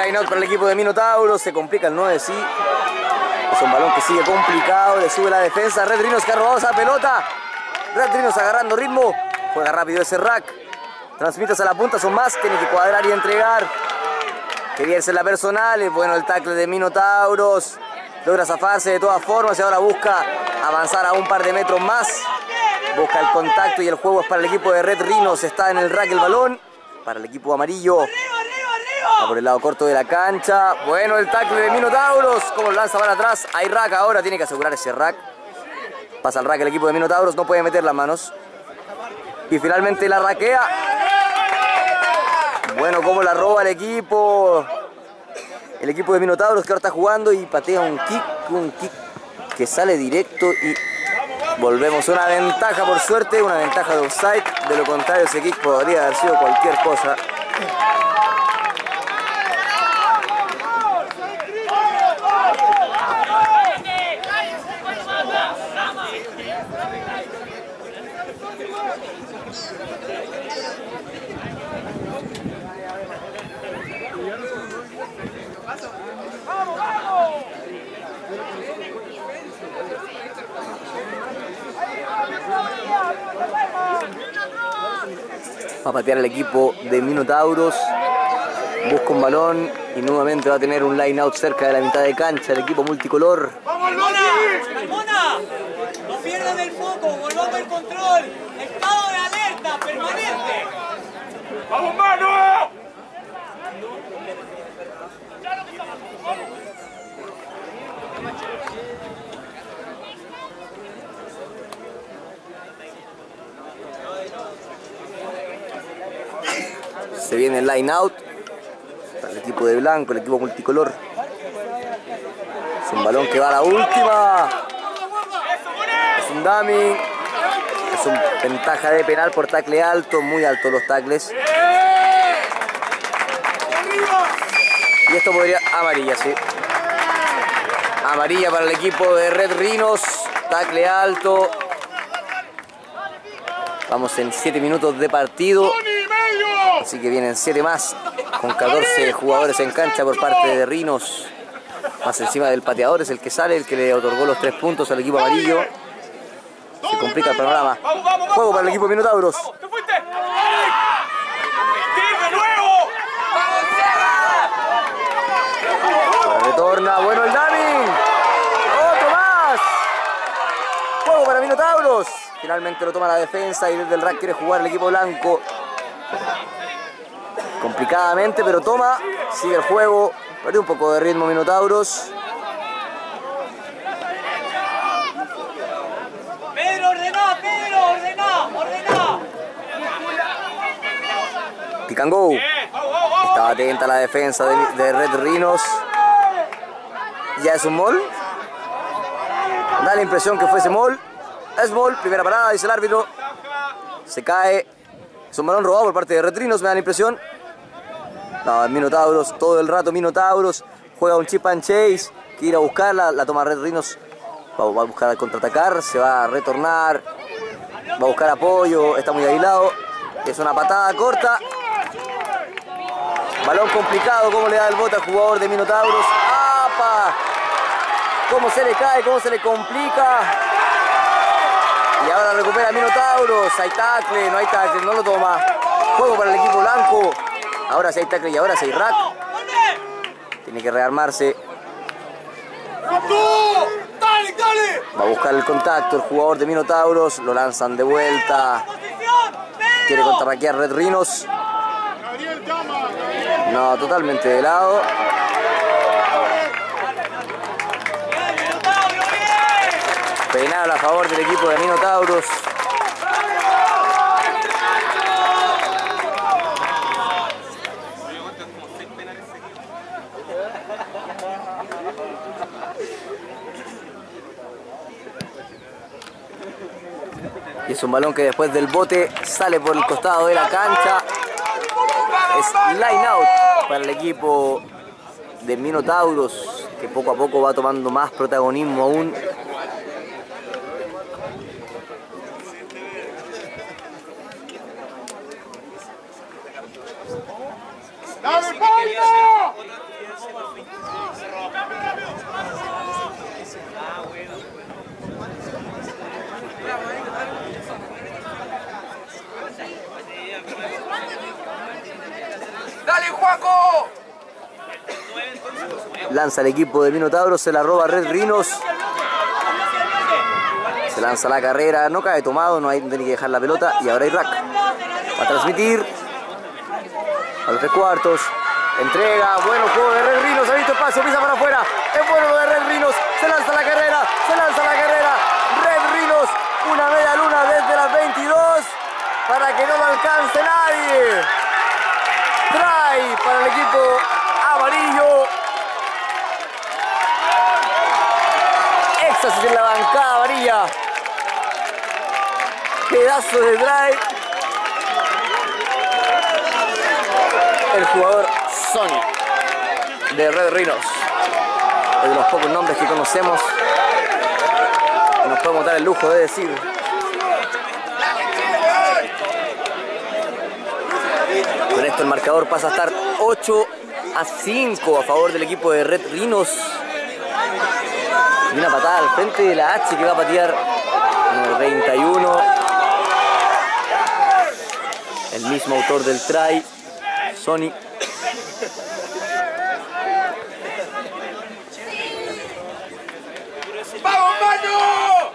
line out para el equipo de Minotauros. Se complica el nueve, sí. Es un balón que sigue complicado. Le sube la defensa. Red Rhinos que ha robado esa pelota. Red Rhinos agarrando ritmo. Juega rápido ese rack. Transmites a la punta, son más. Tiene que cuadrar y entregar. Quería irse en la personal. Es bueno el tackle de Minotauros. Logra zafarse de todas formas y ahora busca avanzar a un par de metros más. Busca el contacto y el juego es para el equipo de Red Rhinos. Está en el rack el balón. Para el equipo amarillo. Va por el lado corto de la cancha. Bueno el tackle de Minotauros. Como lo lanza para atrás. Hay rack ahora. Tiene que asegurar ese rack. Pasa el rack el equipo de Minotauros. No puede meter las manos. Y finalmente la raquea. Bueno, como la roba el equipo. El equipo de Minotauros que ahora está jugando y patea un kick. Un kick que sale directo y volvemos a una ventaja por suerte. Una ventaja de offside. De lo contrario ese kick podría haber sido cualquier cosa. Va a patear el equipo de Minotauros. Busca un balón y nuevamente va a tener un line out cerca de la mitad de cancha el equipo multicolor. ¡Calmona! ¡Calmona! ¡No pierdan el foco! ¡Volvamos el control! ¡Estado de alerta permanente! ¡Vamos, mano! Se viene el line out para el equipo de blanco, el equipo multicolor. Es un balón que va a la última. Es un dummy. Es una ventaja de penal por tackle alto, muy alto los tackles. Y esto podría... amarilla, sí. Amarilla para el equipo de Red Rhinos. Tackle alto. Vamos en siete minutos de partido. Así que vienen siete más, con catorce jugadores en cancha por parte de Rhinos. Más encima del pateador es el que sale, el que le otorgó los tres puntos al equipo amarillo. Se complica el panorama. Juego para el equipo de Minotauros. Retorna, bueno el dummy. Otro más. Juego para Minotauros. Finalmente lo toma la defensa y desde el rack quiere jugar el equipo blanco. Complicadamente, pero toma, sigue el juego, perdió un poco de ritmo Minotauros. Pedro, ordená, Pedro, ordená, ordená. Pick and go. Estaba atenta la defensa de, de Red Rhinos. Ya es un mall. Da la impresión que fuese mall. Es mall, primera parada, dice el árbitro. Se cae. Es un balón robado por parte de Red Rhinos, me da la impresión. No, Minotauros, todo el rato Minotauros. Juega un chip and chase. Quiere ir a buscarla, la toma Red Rhinos. Va, va a buscar al contraatacar, se va a retornar. Va a buscar apoyo, está muy aislado. Es una patada corta. Balón complicado, cómo le da el bote al jugador de Minotauros. ¡Apa! Cómo se le cae, cómo se le complica. Y ahora recupera Minotauros. Hay tackle, no hay tackle, no lo toma. Juego para el equipo blanco. Ahora sí hay tackle y ahora sí hay rack. Tiene que rearmarse. Va a buscar el contacto el jugador de Minotauros. Lo lanzan de vuelta. Quiere contrarraquear Red Rhinos. No, totalmente de lado. Penal a favor del equipo de Minotauros. Y es un balón que después del bote sale por el costado de la cancha. Es line out para el equipo de Minotauros, que poco a poco va tomando más protagonismo aún. ¡Dale, Pablo! ¡Dale, Juaco! Lanza el equipo de Minotauro, se la roba Red Rhinos. Se lanza la carrera, no cae tomado, no hay tiene que dejar la pelota y ahora hay rack. Va a transmitir a los tres cuartos. Entrega, bueno juego de Red Rhinos, ha visto espacio, pisa para afuera. Es bueno lo de Red Rhinos, se lanza la carrera, se lanza la carrera. Red Rhinos, una media luna desde las veintidós para que no lo alcance nadie. Trae para el equipo amarillo. Éxtasis en la bancada amarilla. Pedazo de drive. El jugador Sony de Red Rhinos. Es de los pocos nombres que conocemos que nos podemos dar el lujo de decir. Con esto el marcador pasa a estar ocho a cinco a favor del equipo de Red Rhinos. Y una patada al frente de la H que va a patear número treinta y uno. El mismo autor del try, Sony. ¡Vamos, mano!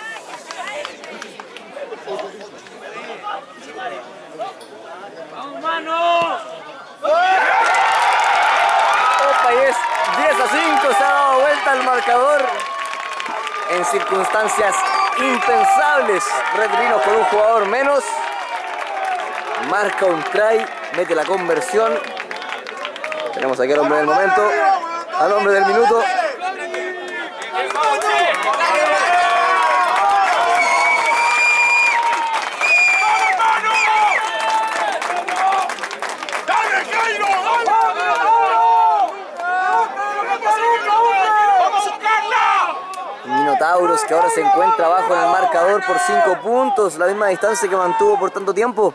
¡Vamos, mano! Opa, y es diez a cinco, se ha dado vuelta el marcador en circunstancias impensables. Red Rhinos con un jugador menos marca un try, mete la conversión. Tenemos aquí al hombre del momento, al hombre del minuto. Minotauros que ahora se encuentra abajo en el marcador por cinco puntos, la misma distancia que mantuvo por tanto tiempo.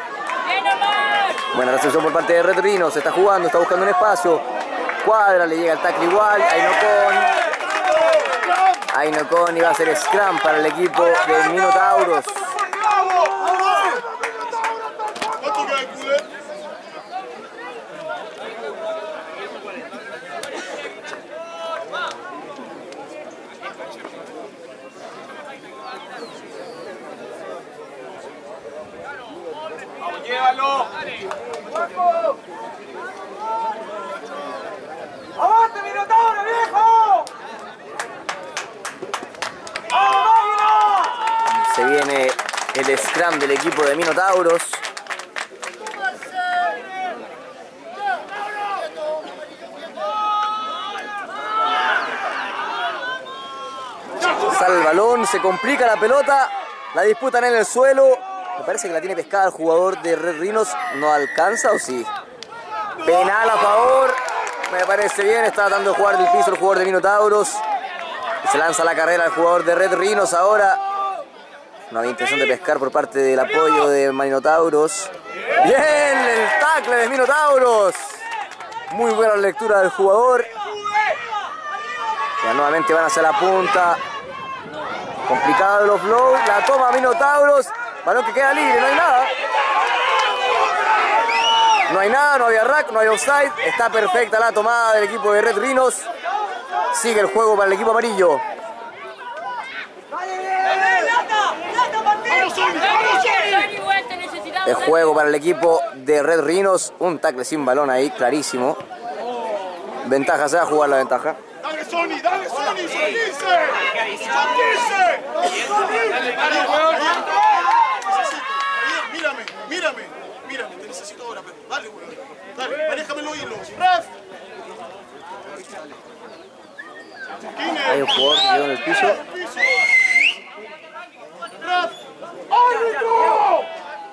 Buena recepción por parte de Red Rhinos, se está jugando, está buscando un espacio. Cuadra, le llega el tackle igual, Ainocon. Ainocon y va a ser scrum para el equipo de Minotauros. ¡Llévalo! ¡Avante, Minotauro, viejo! Se viene el scrum del equipo de Minotauros. Sale el balón, se complica la pelota, la disputan en el suelo. Me parece que la tiene pescada el jugador de Red Rhinos. ¿No alcanza o sí? Penal a favor. Me parece bien. Está tratando de jugar del piso el jugador de Minotauros. Y se lanza la carrera el jugador de Red Rhinos ahora. No había intención de pescar por parte del apoyo de Minotauros. Bien, el tackle de Minotauros. Muy buena lectura del jugador. Ya nuevamente van hacia la punta. Complicado los flows. La toma Minotauros. Balón que queda libre, no hay nada. No hay nada, no había rack, no hay offside. Está perfecta la tomada del equipo de Red Rhinos. Sigue el juego para el equipo amarillo. El juego para el equipo de Red Rhinos. Un tackle sin balón ahí, clarísimo. Ventaja, se va a jugar la ventaja. ¡Dale, Sony! ¡Dale, Sony! ¡Son quince! ¡Son quince! Mírame, mírame, mírame, te necesito ahora, pero dale, güey. Dale, manéjame los hilos. ¡Ref! Hay un jugador que quedó en el piso. ¡Ref! ¡Árbitro!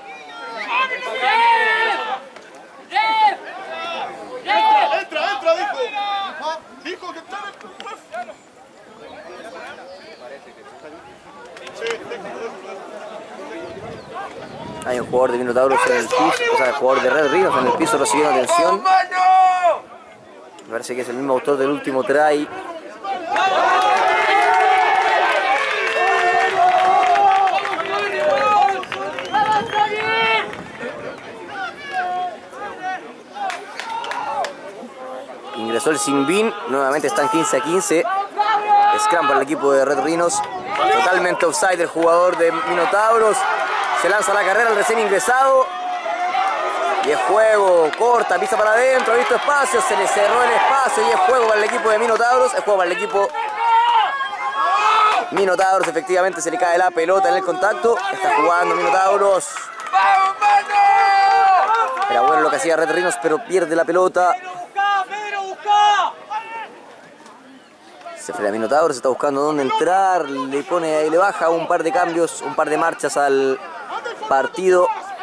Entra, entra, entra, dijo. Dijo que está en el ref. Sí, déjalo, déjalo. Hay un jugador de Minotauros en el piso, o sea, el jugador de Red Rhinos en el piso recibiendo atención. ¡Vamos, mano! Me parece que es el mismo autor del último try. Ingresó el Sinbin, nuevamente están quince a quince. Scrum para el equipo de Red Rhinos. Totalmente offside el jugador de Minotauros. Se lanza a la carrera el recién ingresado. Y es juego, corta, pisa para adentro, ha visto espacio, se le cerró el espacio y es juego para el equipo de Minotauros. Es juego para el equipo Minotauros, efectivamente se le cae la pelota en el contacto. Está jugando Minotauros. Era bueno lo que hacía Red Rhinos, pero pierde la pelota. Se frena Minotauros, está buscando dónde entrar, le pone, le baja un par de cambios, un par de marchas al partido.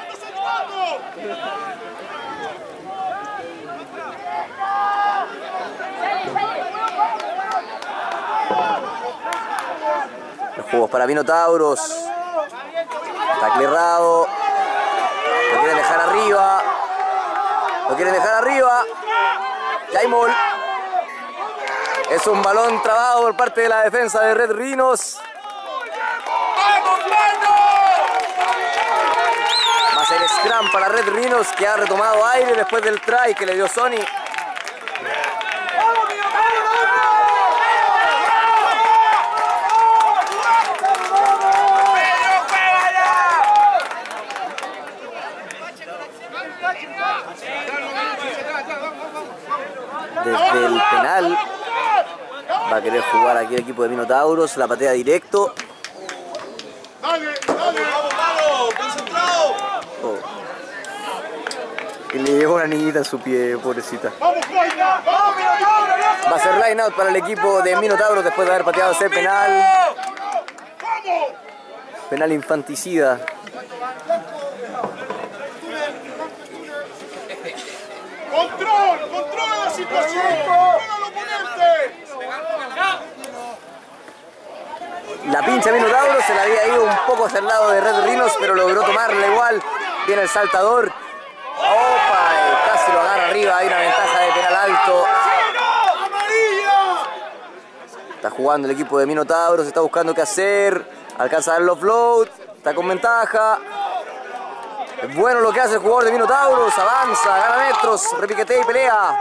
Los juegos para Minotauros. Tacle errado. Lo quieren dejar arriba. Lo quieren dejar arriba. Jaimol. Es un balón trabado por parte de la defensa de Red Rhinos. Va a ser scrum para Red Rhinos, que ha retomado aire después del try que le dio Sony. Desde el penal va a querer jugar aquí el equipo de Minotauros, la patea directo. Dale, dale, vamos, vamos, concentrado. Oh. Y le llegó una niñita en su pie, pobrecita. Vamos, Coita, vamos, Minotauros. Va a ser line out para el equipo de Minotauros después de haber pateado ese penal. Vamos. Penal infanticida. Control, controla la situación. Juega al oponente. La pincha Minotauros, se la había ido un poco hacia el lado de Red Rhinos, pero logró tomarla igual. Viene el saltador. Opa, y casi lo agarra arriba, hay una ventaja de penal alto. Está jugando el equipo de Minotauros, está buscando qué hacer. Alcanza a dar el offload, está con ventaja. Es bueno lo que hace el jugador de Minotauros, avanza, gana metros, repiquetea y pelea.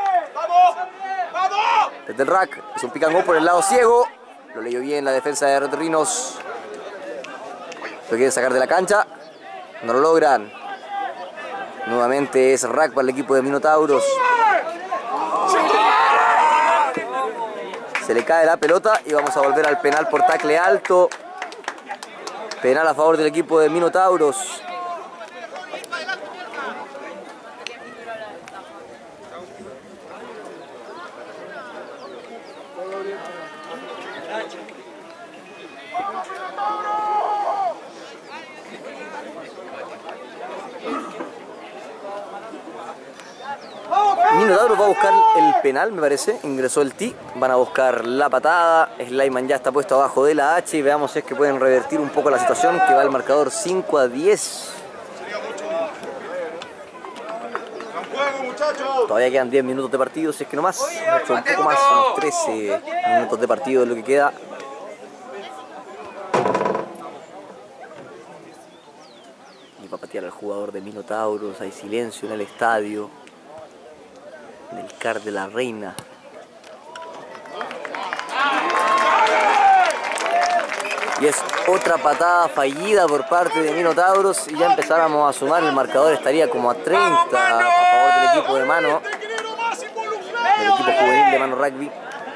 Desde el rack, es un pick and go por el lado ciego. Lo leyó bien la defensa de Red Rhinos. Lo quieren sacar de la cancha. No lo logran. Nuevamente es rack para el equipo de Minotauros. Se le cae la pelota y vamos a volver al penal por tacle alto. Penal a favor del equipo de Minotauros. Minotauros va a buscar el penal, me parece. Ingresó el T. Van a buscar la patada. Slyman ya está puesto abajo de la H. Y veamos si es que pueden revertir un poco la situación. Que va el marcador cinco a diez. Todavía quedan diez minutos de partido, si es que no más. Mucho, un poco más, son los trece minutos de partido de lo que queda. Y va a patear al jugador de Minotauros. Hay silencio en el estadio. En el C A R de la Reina. Y es otra patada fallida por parte de Minotauros. Y ya empezáramos a sumar, el marcador estaría como a treinta a favor del equipo de mano. Del equipo juvenil de mano rugby.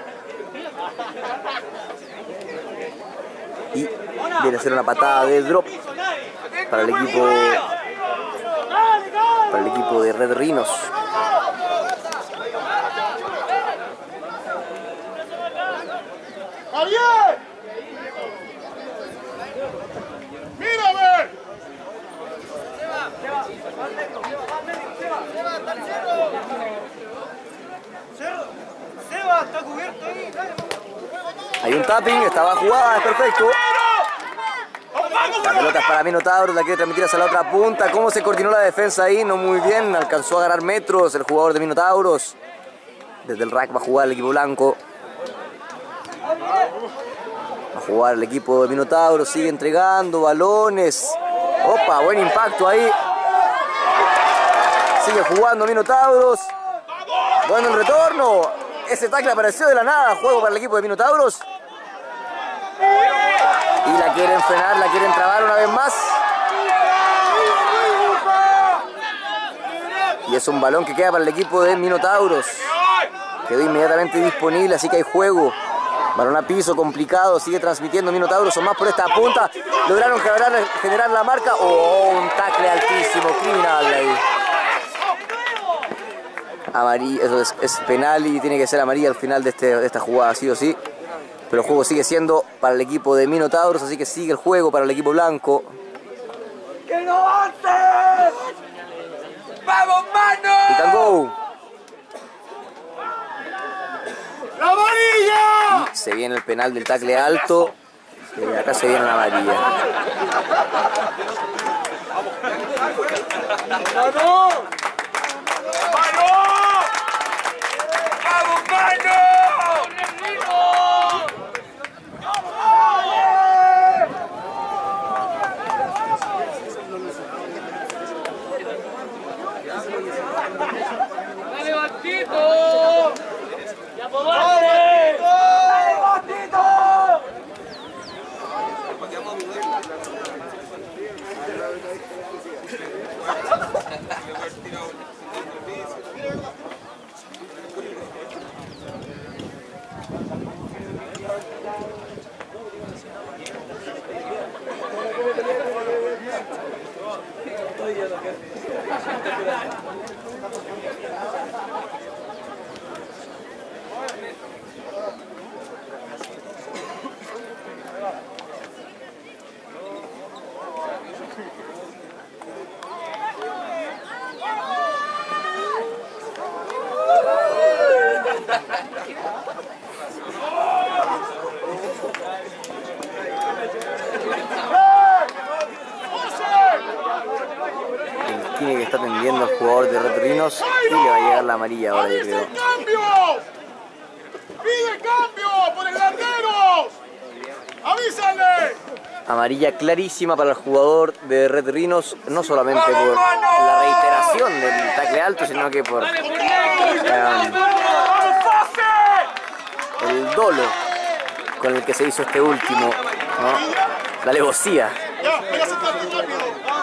Y viene a ser una patada de drop para el equipo, para el equipo de Red Rhinos. ¡Javier! ¡Mírame! Seba, está cubierto ahí. Hay un tapping, estaba jugada, es perfecto. La pelota es para Minotauros, la quiere transmitir hacia la otra punta. ¿Cómo se coordinó la defensa ahí? No muy bien, alcanzó a ganar metros el jugador de Minotauros. Desde el rack va a jugar el equipo blanco. Va a jugar el equipo de Minotauro. Sigue entregando balones. Opa, buen impacto ahí. Sigue jugando Minotauros. Bueno, el retorno. Ese tackle apareció de la nada. Juego para el equipo de Minotauros. Y la quieren frenar, la quieren trabar una vez más. Y es un balón que queda para el equipo de Minotauros. Quedó inmediatamente disponible, así que hay juego. Balón a piso, complicado. Sigue transmitiendo Minotauros. Son más por esta punta. Lograron generar, generar la marca. Oh, un tackle altísimo. Criminal ahí. Amarilla, eso es, es penal y tiene que ser amarilla al final de, este, de esta jugada, sí o sí. Pero el juego sigue siendo para el equipo de Minotauros, así que sigue el juego para el equipo blanco. ¡Que no avance! ¡Vamos, mano! Pick and go. ¡La amarilla! Y se viene el penal del tackle alto. Y acá se viene la amarilla. ¡Mano! ¡Mano! ¡Vamos, mano! ¡Dale, Bastito! ¡Ya podés! ¡Dale, Bastito! Que está atendiendo al jugador de Red Rhinos y le va a llegar la amarilla ahora, yo creo. ¡Cambio! ¡Pide cambio por el delantero! ¡Avísale! Amarilla clarísima para el jugador de Red Rhinos, no solamente por la reiteración del tackle alto, sino que por um, el dolo con el que se hizo este último, ¿no? La alevosía. Ya, venga a sentarte rápido.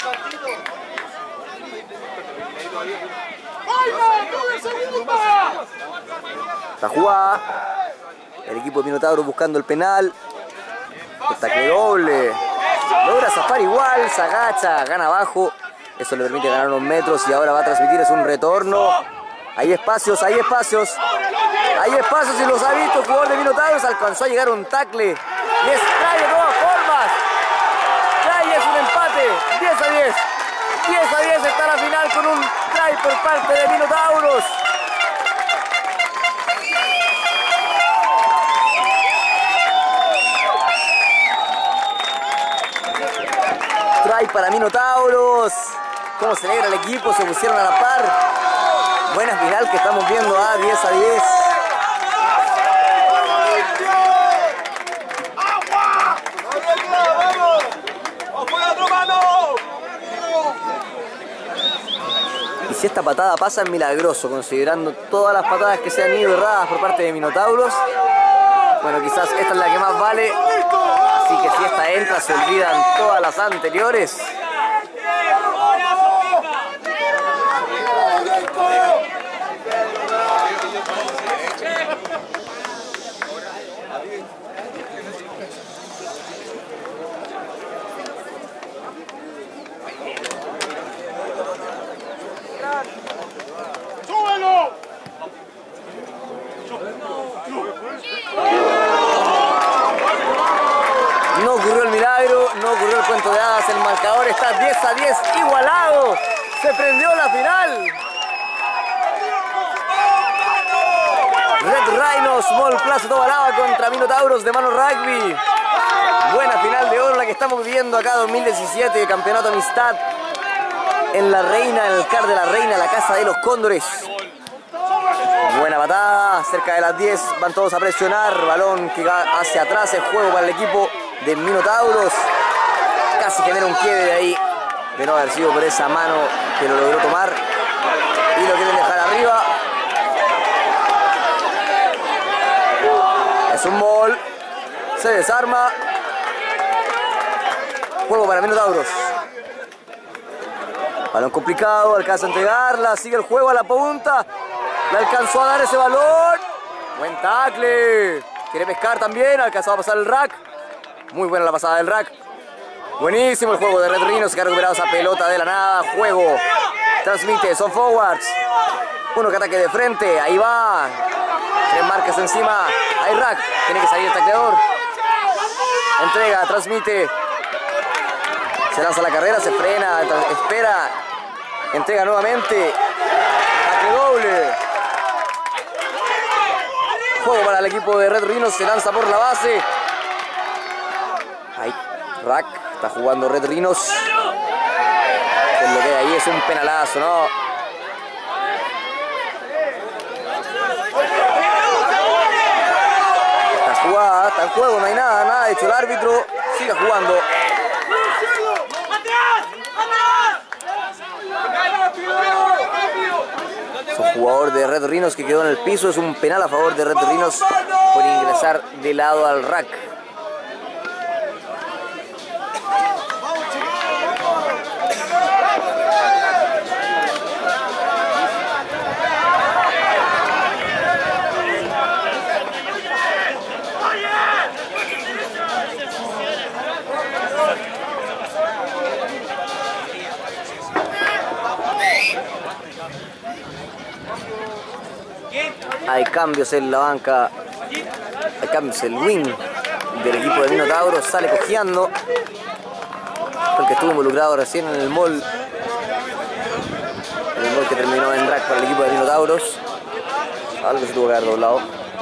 La jugada. El equipo de Minotauro buscando el penal. El tackle doble. Logra zafar igual. Se agacha, gana abajo. Eso le permite ganar unos metros y ahora va a transmitir. Es un retorno. Hay espacios, hay espacios. Hay espacios y los ha visto el jugador de Minotauros. Alcanzó a llegar un tackle. Y es try de todas formas. Try es un empate. diez a diez. diez a diez está la final con un try por parte de Minotauros. Try para Minotauros. Cómo se alegra el equipo, se pusieron a la par. Buena final que estamos viendo a diez a diez. Y si esta patada pasa es milagroso, considerando todas las patadas que se han ido erradas por parte de Minotauros. Bueno, quizás esta es la que más vale. Así que si esta entra, se olvidan todas las anteriores. ¡Súbelo! No ocurrió el milagro, no ocurrió el cuento de hadas, el marcador está diez a diez, igualado, se prendió la final. Red Rhinos, Small Plaza Tobalaba contra Minotauros de Mano Rugby. Buena final de oro la que estamos viviendo acá, dos mil diecisiete, Campeonato Amistad en La Reina, en el C A R de La Reina, la Casa de los Cóndores. Buena batalla. patada, cerca de las diez, van todos a presionar, balón que va hacia atrás, el juego para el equipo de Minotauros. Casi genera un quiebre de ahí, de no haber sido por esa mano que lo logró tomar. Y lo quieren dejar arriba. Es un gol, se desarma. Juego para Minotauros. Balón complicado, alcanza a entregarla, sigue el juego a la punta. Le alcanzó a dar ese balón. Buen tackle. Quiere pescar también, alcanzó a pasar el rack. Muy buena la pasada del rack. Buenísimo el juego de Red Rhinos, que ha recuperado esa pelota de la nada. Juego, transmite, son forwards. Uno que ataque de frente, ahí va. Tres marcas encima, hay rack. Tiene que salir el tacleador. Entrega, transmite. Se lanza la carrera, se frena, espera. Entrega nuevamente. Tackle doble. Juego para el equipo de Red Rhinos, se lanza por la base. Ahí, rack. Está jugando Red Rhinos. Es lo que hay ahí, es un penalazo, ¿no? Está jugada, está en juego, no hay nada, nada. De hecho, el árbitro sigue jugando. Es un jugador de Red Rhinos que quedó en el piso. Es un penal a favor de Red Rhinos por ingresar de lado al rack. Hay cambios en la banca, hay cambios, el wing del equipo de Minotauros sale cojeando, porque estuvo involucrado recién en el mall, en el mall que terminó en drag para el equipo de Minotauros, algo se tuvo que haber doblado.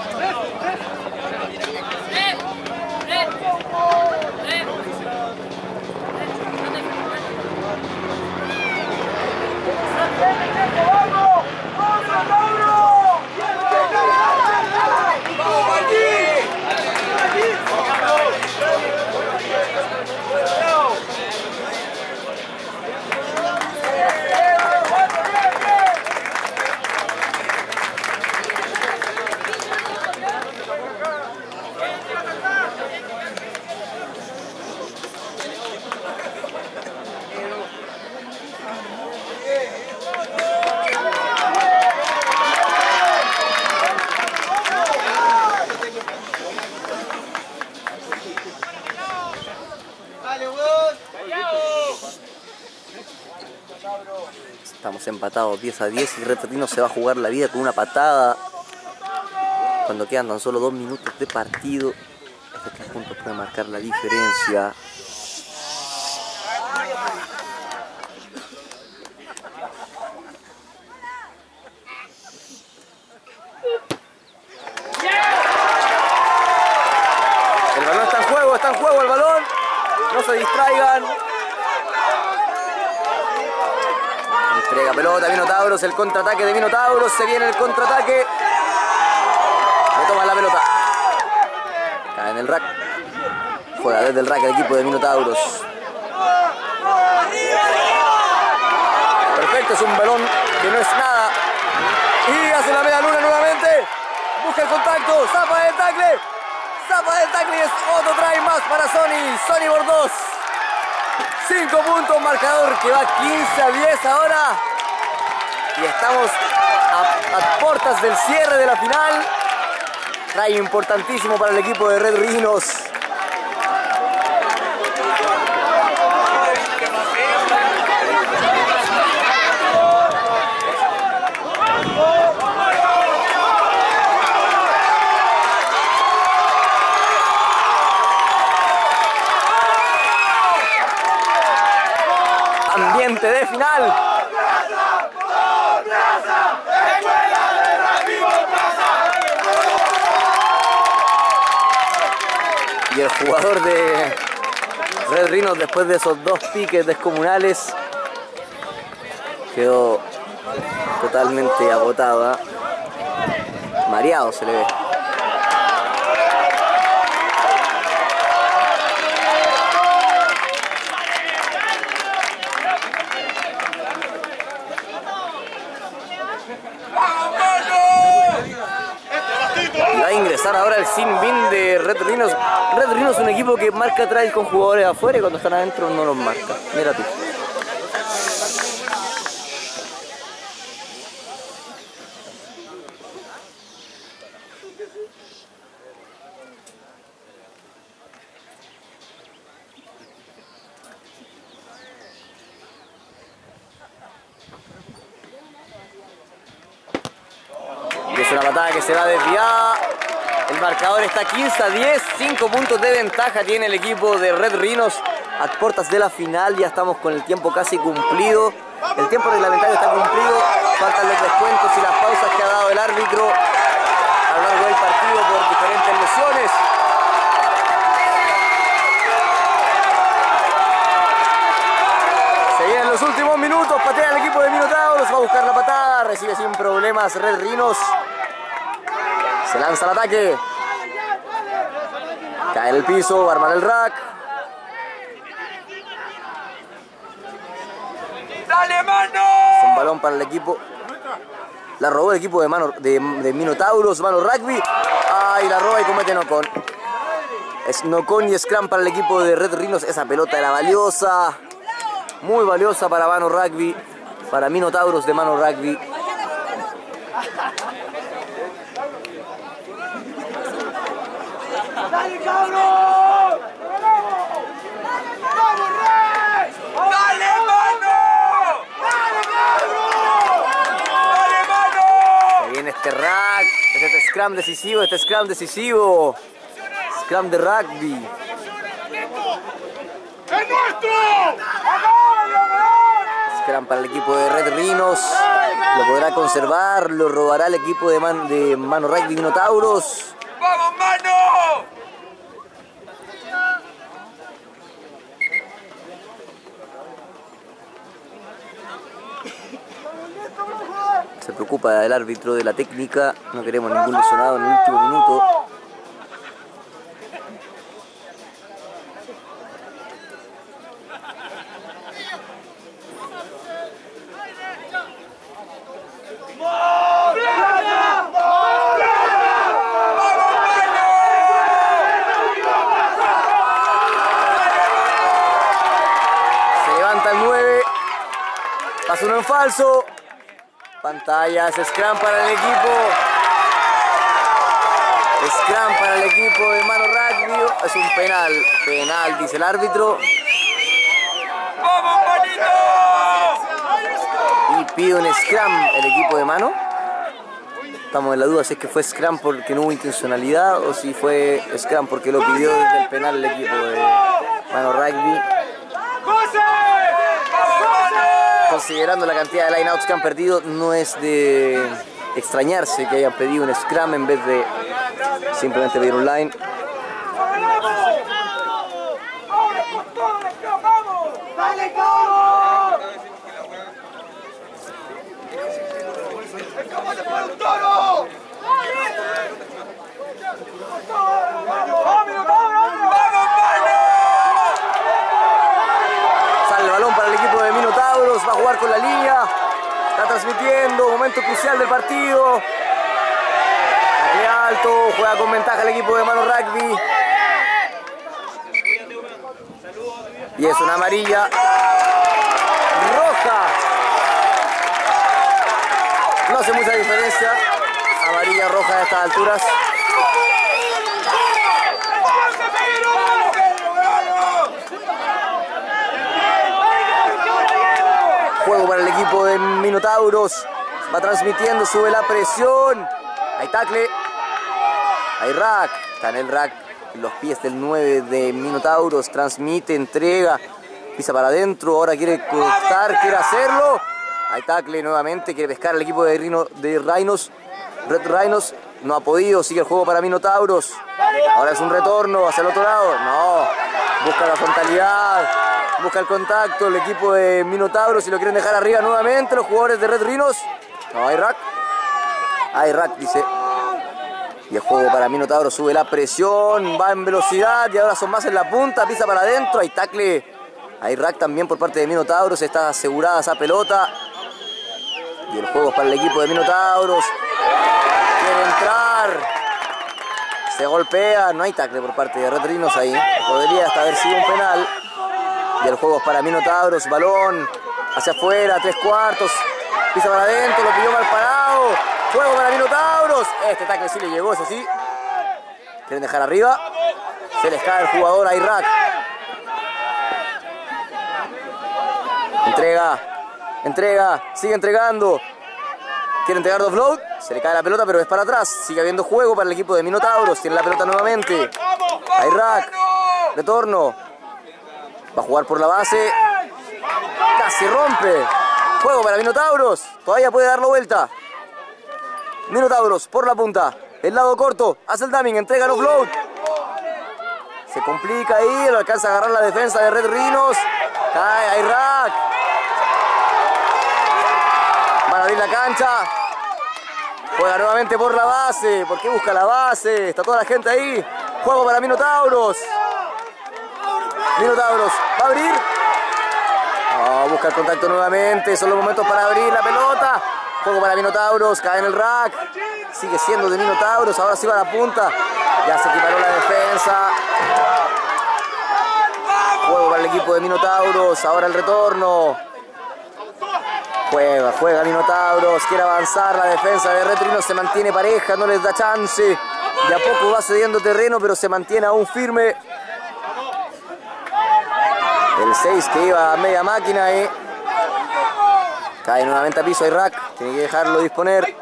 Estamos empatados diez a diez y Red Rhinos se va a jugar la vida con una patada cuando quedan tan solo dos minutos de partido. Estos tres puntos pueden marcar la diferencia. El balón está en juego, está en juego el balón. No se distraigan. Entrega pelota, Minotauros, el contraataque de Minotauros, se viene el contraataque. Le toma la pelota. Cae en el rack. Fuera desde el rack el equipo de Minotauros. Perfecto, es un balón que no es nada. Y hace la media luna nuevamente. Busca el contacto, zapa del tackle. Zapa del tackle y es otro try más para Sony. Sony por dos. cinco puntos, marcador que va quince a diez ahora. Y estamos a, a puertas del cierre de la final. Try importantísimo para el equipo de Red Rhinos. Ambiente de final. Y el jugador de Red Rhinos, después de esos dos piques descomunales, quedó totalmente agotado, ¿eh? Mareado se le ve. Y va a ingresar ahora el sin bin de Red Rhinos. Red Rhinos es un equipo que marca trail con jugadores afuera y cuando están adentro no los marca. Mira tú. Es una patada que se va desviada. El marcador está quince a diez. cinco puntos de ventaja tiene el equipo de Red Rhinos a puertas de la final. Ya estamos con el tiempo casi cumplido. El tiempo reglamentario está cumplido. Faltan los descuentos y las pausas que ha dado el árbitro a lo largo del partido por diferentes lesiones. Se vienen los últimos minutos. Patea el equipo de Minotauros. Va a buscar la patada. Recibe sin problemas Red Rhinos. Se lanza el ataque. Cae en el piso, va a armar el rack. ¡Dale, mano! Es un balón para el equipo. La robó el equipo de, mano, de, de Minotauros, mano rugby. Ay, la roba y comete knock-on. Es knock-on y scrum para el equipo de Red Rhinos. Esa pelota era valiosa. Muy valiosa para mano rugby. Para Minotauros de mano rugby. ¡Dale, cabrón! ¡Vamos, Rey! ¡Dale, mano! ¡Dale, cabrón! ¡Dale, mano! Se viene este rack. Es este scrum decisivo, este scrum decisivo. Scrum de rugby. ¡Es nuestro! Scrum para el equipo de Red Rhinos. Lo podrá conservar, lo robará el equipo de, man, de mano rugby Minotauros. ¡Vamos, mano! Se preocupa el árbitro de la técnica. No queremos ningún lesionado en el último minuto. Se levanta el nueve. Pasa uno en falso. Pantallas, scrum para el equipo. Scrum para el equipo de mano rugby. Es un penal. Penal, dice el árbitro. ¡Vamos, manito! Y pide un scrum el equipo de mano. Estamos en la duda si es que fue scrum porque no hubo intencionalidad o si fue scrum porque lo pidió desde el penal el equipo de mano rugby. Considerando la cantidad de lineouts que han perdido, no es de extrañarse que hayan pedido un scrum en vez de simplemente pedir un line. Sale el balón para el equipo de Minotauros, va a jugar con la línea, está transmitiendo, momento crucial del partido. Ataque alto, juega con ventaja el equipo de mano rugby. Y es una amarilla roja. No hace mucha diferencia. Amarilla roja a estas alturas. Juego para el equipo de Minotauros. Va transmitiendo, sube la presión. Hay tackle. Hay rack. Está en el rack. Los pies del nueve de Minotauros. Transmite, entrega. Pisa para adentro. Ahora quiere cortar, quiere hacerlo. Hay tackle nuevamente. Quiere pescar al equipo de, Rhino, de Rhinos. Red Rhinos. No ha podido. Sigue el juego para Minotauros. Ahora es un retorno hacia el otro lado. No. Busca la frontalidad. Busca el contacto el equipo de Minotauros y lo quieren dejar arriba nuevamente los jugadores de Red Rhinos. No, hay rack. Hay rack, dice Y el juego para Minotauro, sube la presión, va en velocidad y ahora son más en la punta, pisa para adentro, hay tackle. Hay rack también por parte de Minotauros, está asegurada esa pelota. Y el juego es para el equipo de Minotauros. Quiere entrar. Se golpea, no hay tackle por parte de Red Rhinos ahí. Podría hasta haber sido un penal. Y el juego es para Minotauros, balón hacia afuera, tres cuartos. Pisa para adentro, lo pilló mal parado. Juego para Minotauros. Este tackle sí le llegó, eso sí. Quieren dejar arriba. Se les cae el jugador a Irak. Entrega, entrega, sigue entregando. Quiere entregar de offload. Se le cae la pelota, pero es para atrás. Sigue habiendo juego para el equipo de Minotauros. Tiene la pelota nuevamente. A Irak. Retorno. Va a jugar por la base. Casi rompe. Juego para Minotauros. Todavía puede darlo vuelta. Minotauros por la punta. El lado corto. Hace el dummy. Entrega el offload. Se complica ahí. Lo alcanza a agarrar la defensa de Red Rhinos. Cae a Irak. Van a abrir la cancha. Juega nuevamente por la base. ¿Por qué busca la base? Está toda la gente ahí. Juego para Minotauros. Minotauros va a abrir. Oh, busca el contacto nuevamente. Son los momentos para abrir la pelota. Juego para Minotauros. Cae en el rack. Sigue siendo de Minotauros. Ahora sí va a la punta. Ya se equiparó la defensa. Juego para el equipo de Minotauros. Ahora el retorno. Juega, juega Minotauros. Quiere avanzar. La defensa de Red Rhinos se mantiene pareja. No les da chance. De a poco va cediendo terreno, pero se mantiene aún firme. El seis que iba a media máquina. Eh. Cae nuevamente a piso Irak. Tiene que dejarlo disponer.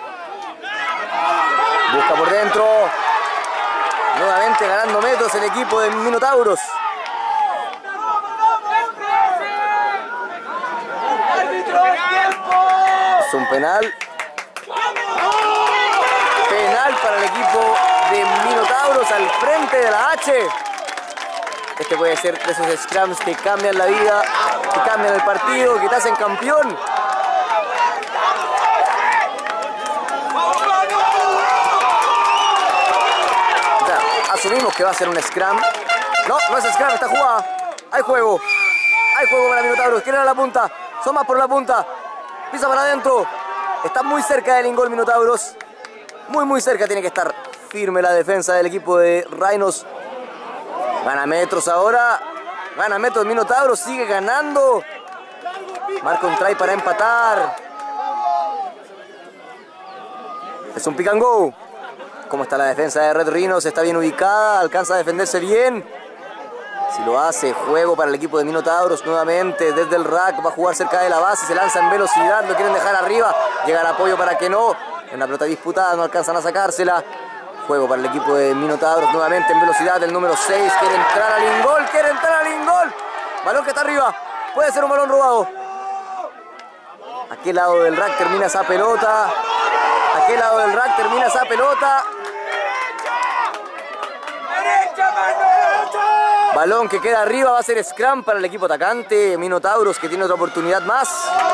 Busca por dentro. Nuevamente ganando metros el equipo de Minotauros. Es un penal. Penal para el equipo de Minotauros al frente de la H. Este puede ser de esos scrums que cambian la vida, que cambian el partido, que te hacen campeón. Ya, asumimos que va a ser un scrum. No, no es scrum, está jugada. Hay juego. Hay juego para Minotauros. Quieren a la punta. Son más por la punta. Pisa para adentro. Está muy cerca del ingol Minotauros. Muy, muy cerca. Tiene que estar firme la defensa del equipo de Rhinos. Gana metros ahora. Gana metros Minotauros. Sigue ganando. Marca un try para empatar. Es un pick and go. ¿Cómo está la defensa de Red Rhinos? Está bien ubicada. Alcanza a defenderse bien. Si lo hace, juego para el equipo de Minotauros nuevamente desde el rack, va a jugar cerca de la base, se lanza en velocidad, lo quieren dejar arriba, llega el apoyo para que no, en la pelota disputada no alcanzan a sacársela. Juego para el equipo de Minotauros nuevamente en velocidad, el número seis quiere entrar al ingol, quiere entrar al ingol. Balón que está arriba, puede ser un balón robado. ¿A qué lado del rack termina esa pelota? ¿A qué lado del rack termina esa pelota? Balón que queda arriba, va a ser scrum para el equipo atacante. Minotauros que tiene otra oportunidad más.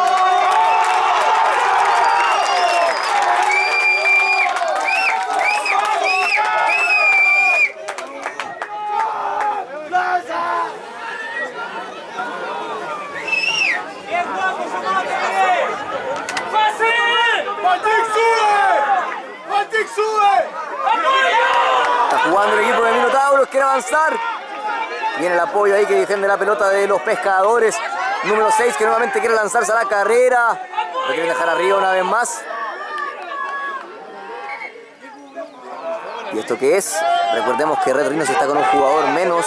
Está jugando el equipo de Minotauros, quiere avanzar. Viene el apoyo ahí que defiende la pelota de los pescadores. Número seis que nuevamente quiere lanzarse a la carrera. Lo quieren dejar arriba una vez más. ¿Y esto qué es? Recordemos que Red Rhinos está con un jugador menos.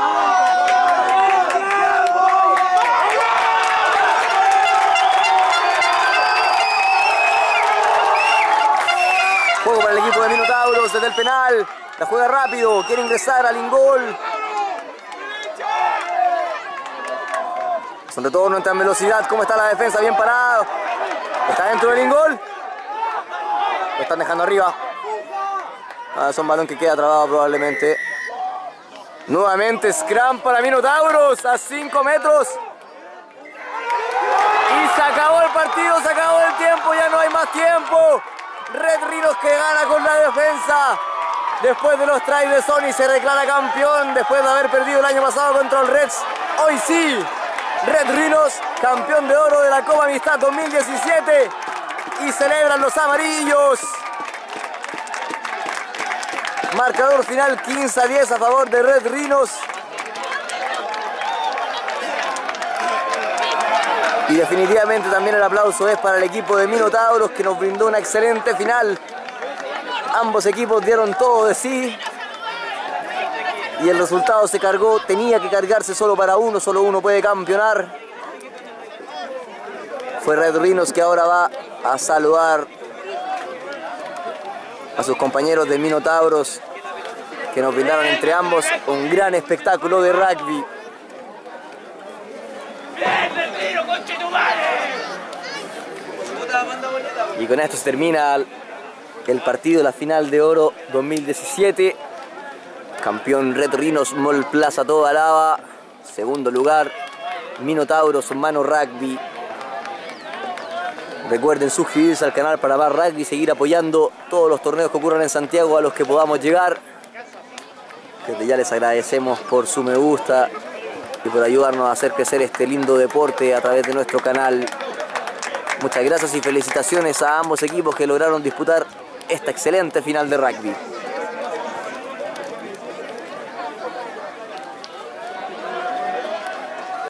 Juego para el equipo de Minotauros desde el penal. La juega rápido, quiere ingresar al ingol. Son de todo, no entra en velocidad. ¿Cómo está la defensa? Bien parado. Está dentro del ingol. Lo están dejando arriba. Ah, es un balón que queda trabado probablemente. Nuevamente scrum para Minotauros a cinco metros. Y se acabó el partido, se acabó el tiempo, ya no hay más tiempo. Red Rhinos que gana con la defensa. Después de los tries de Sony se declara campeón. Después de haber perdido el año pasado contra el Reds. Hoy sí, Red Rhinos, campeón de oro de la Copa Amistad dos mil diecisiete. Y celebran los amarillos. Marcador final quince a diez a favor de Red Rhinos. Y definitivamente también el aplauso es para el equipo de Minotauros, que nos brindó una excelente final. Ambos equipos dieron todo de sí. Y el resultado se cargó, tenía que cargarse solo para uno, solo uno puede campeonar. Fue Red Rhinos, que ahora va a saludar a sus compañeros de Minotauros, que nos brindaron entre ambos un gran espectáculo de rugby. Y con esto se termina el partido de la final de oro dos mil diecisiete. Campeón Red Rhinos Mall Plaza Toda Lava. Segundo lugar Minotauros Mano Rugby. Recuerden suscribirse al canal para más rugby y seguir apoyando todos los torneos que ocurran en Santiago a los que podamos llegar. Desde ya les agradecemos por su me gusta y por ayudarnos a hacer crecer este lindo deporte a través de nuestro canal. Muchas gracias y felicitaciones a ambos equipos que lograron disputar esta excelente final de rugby.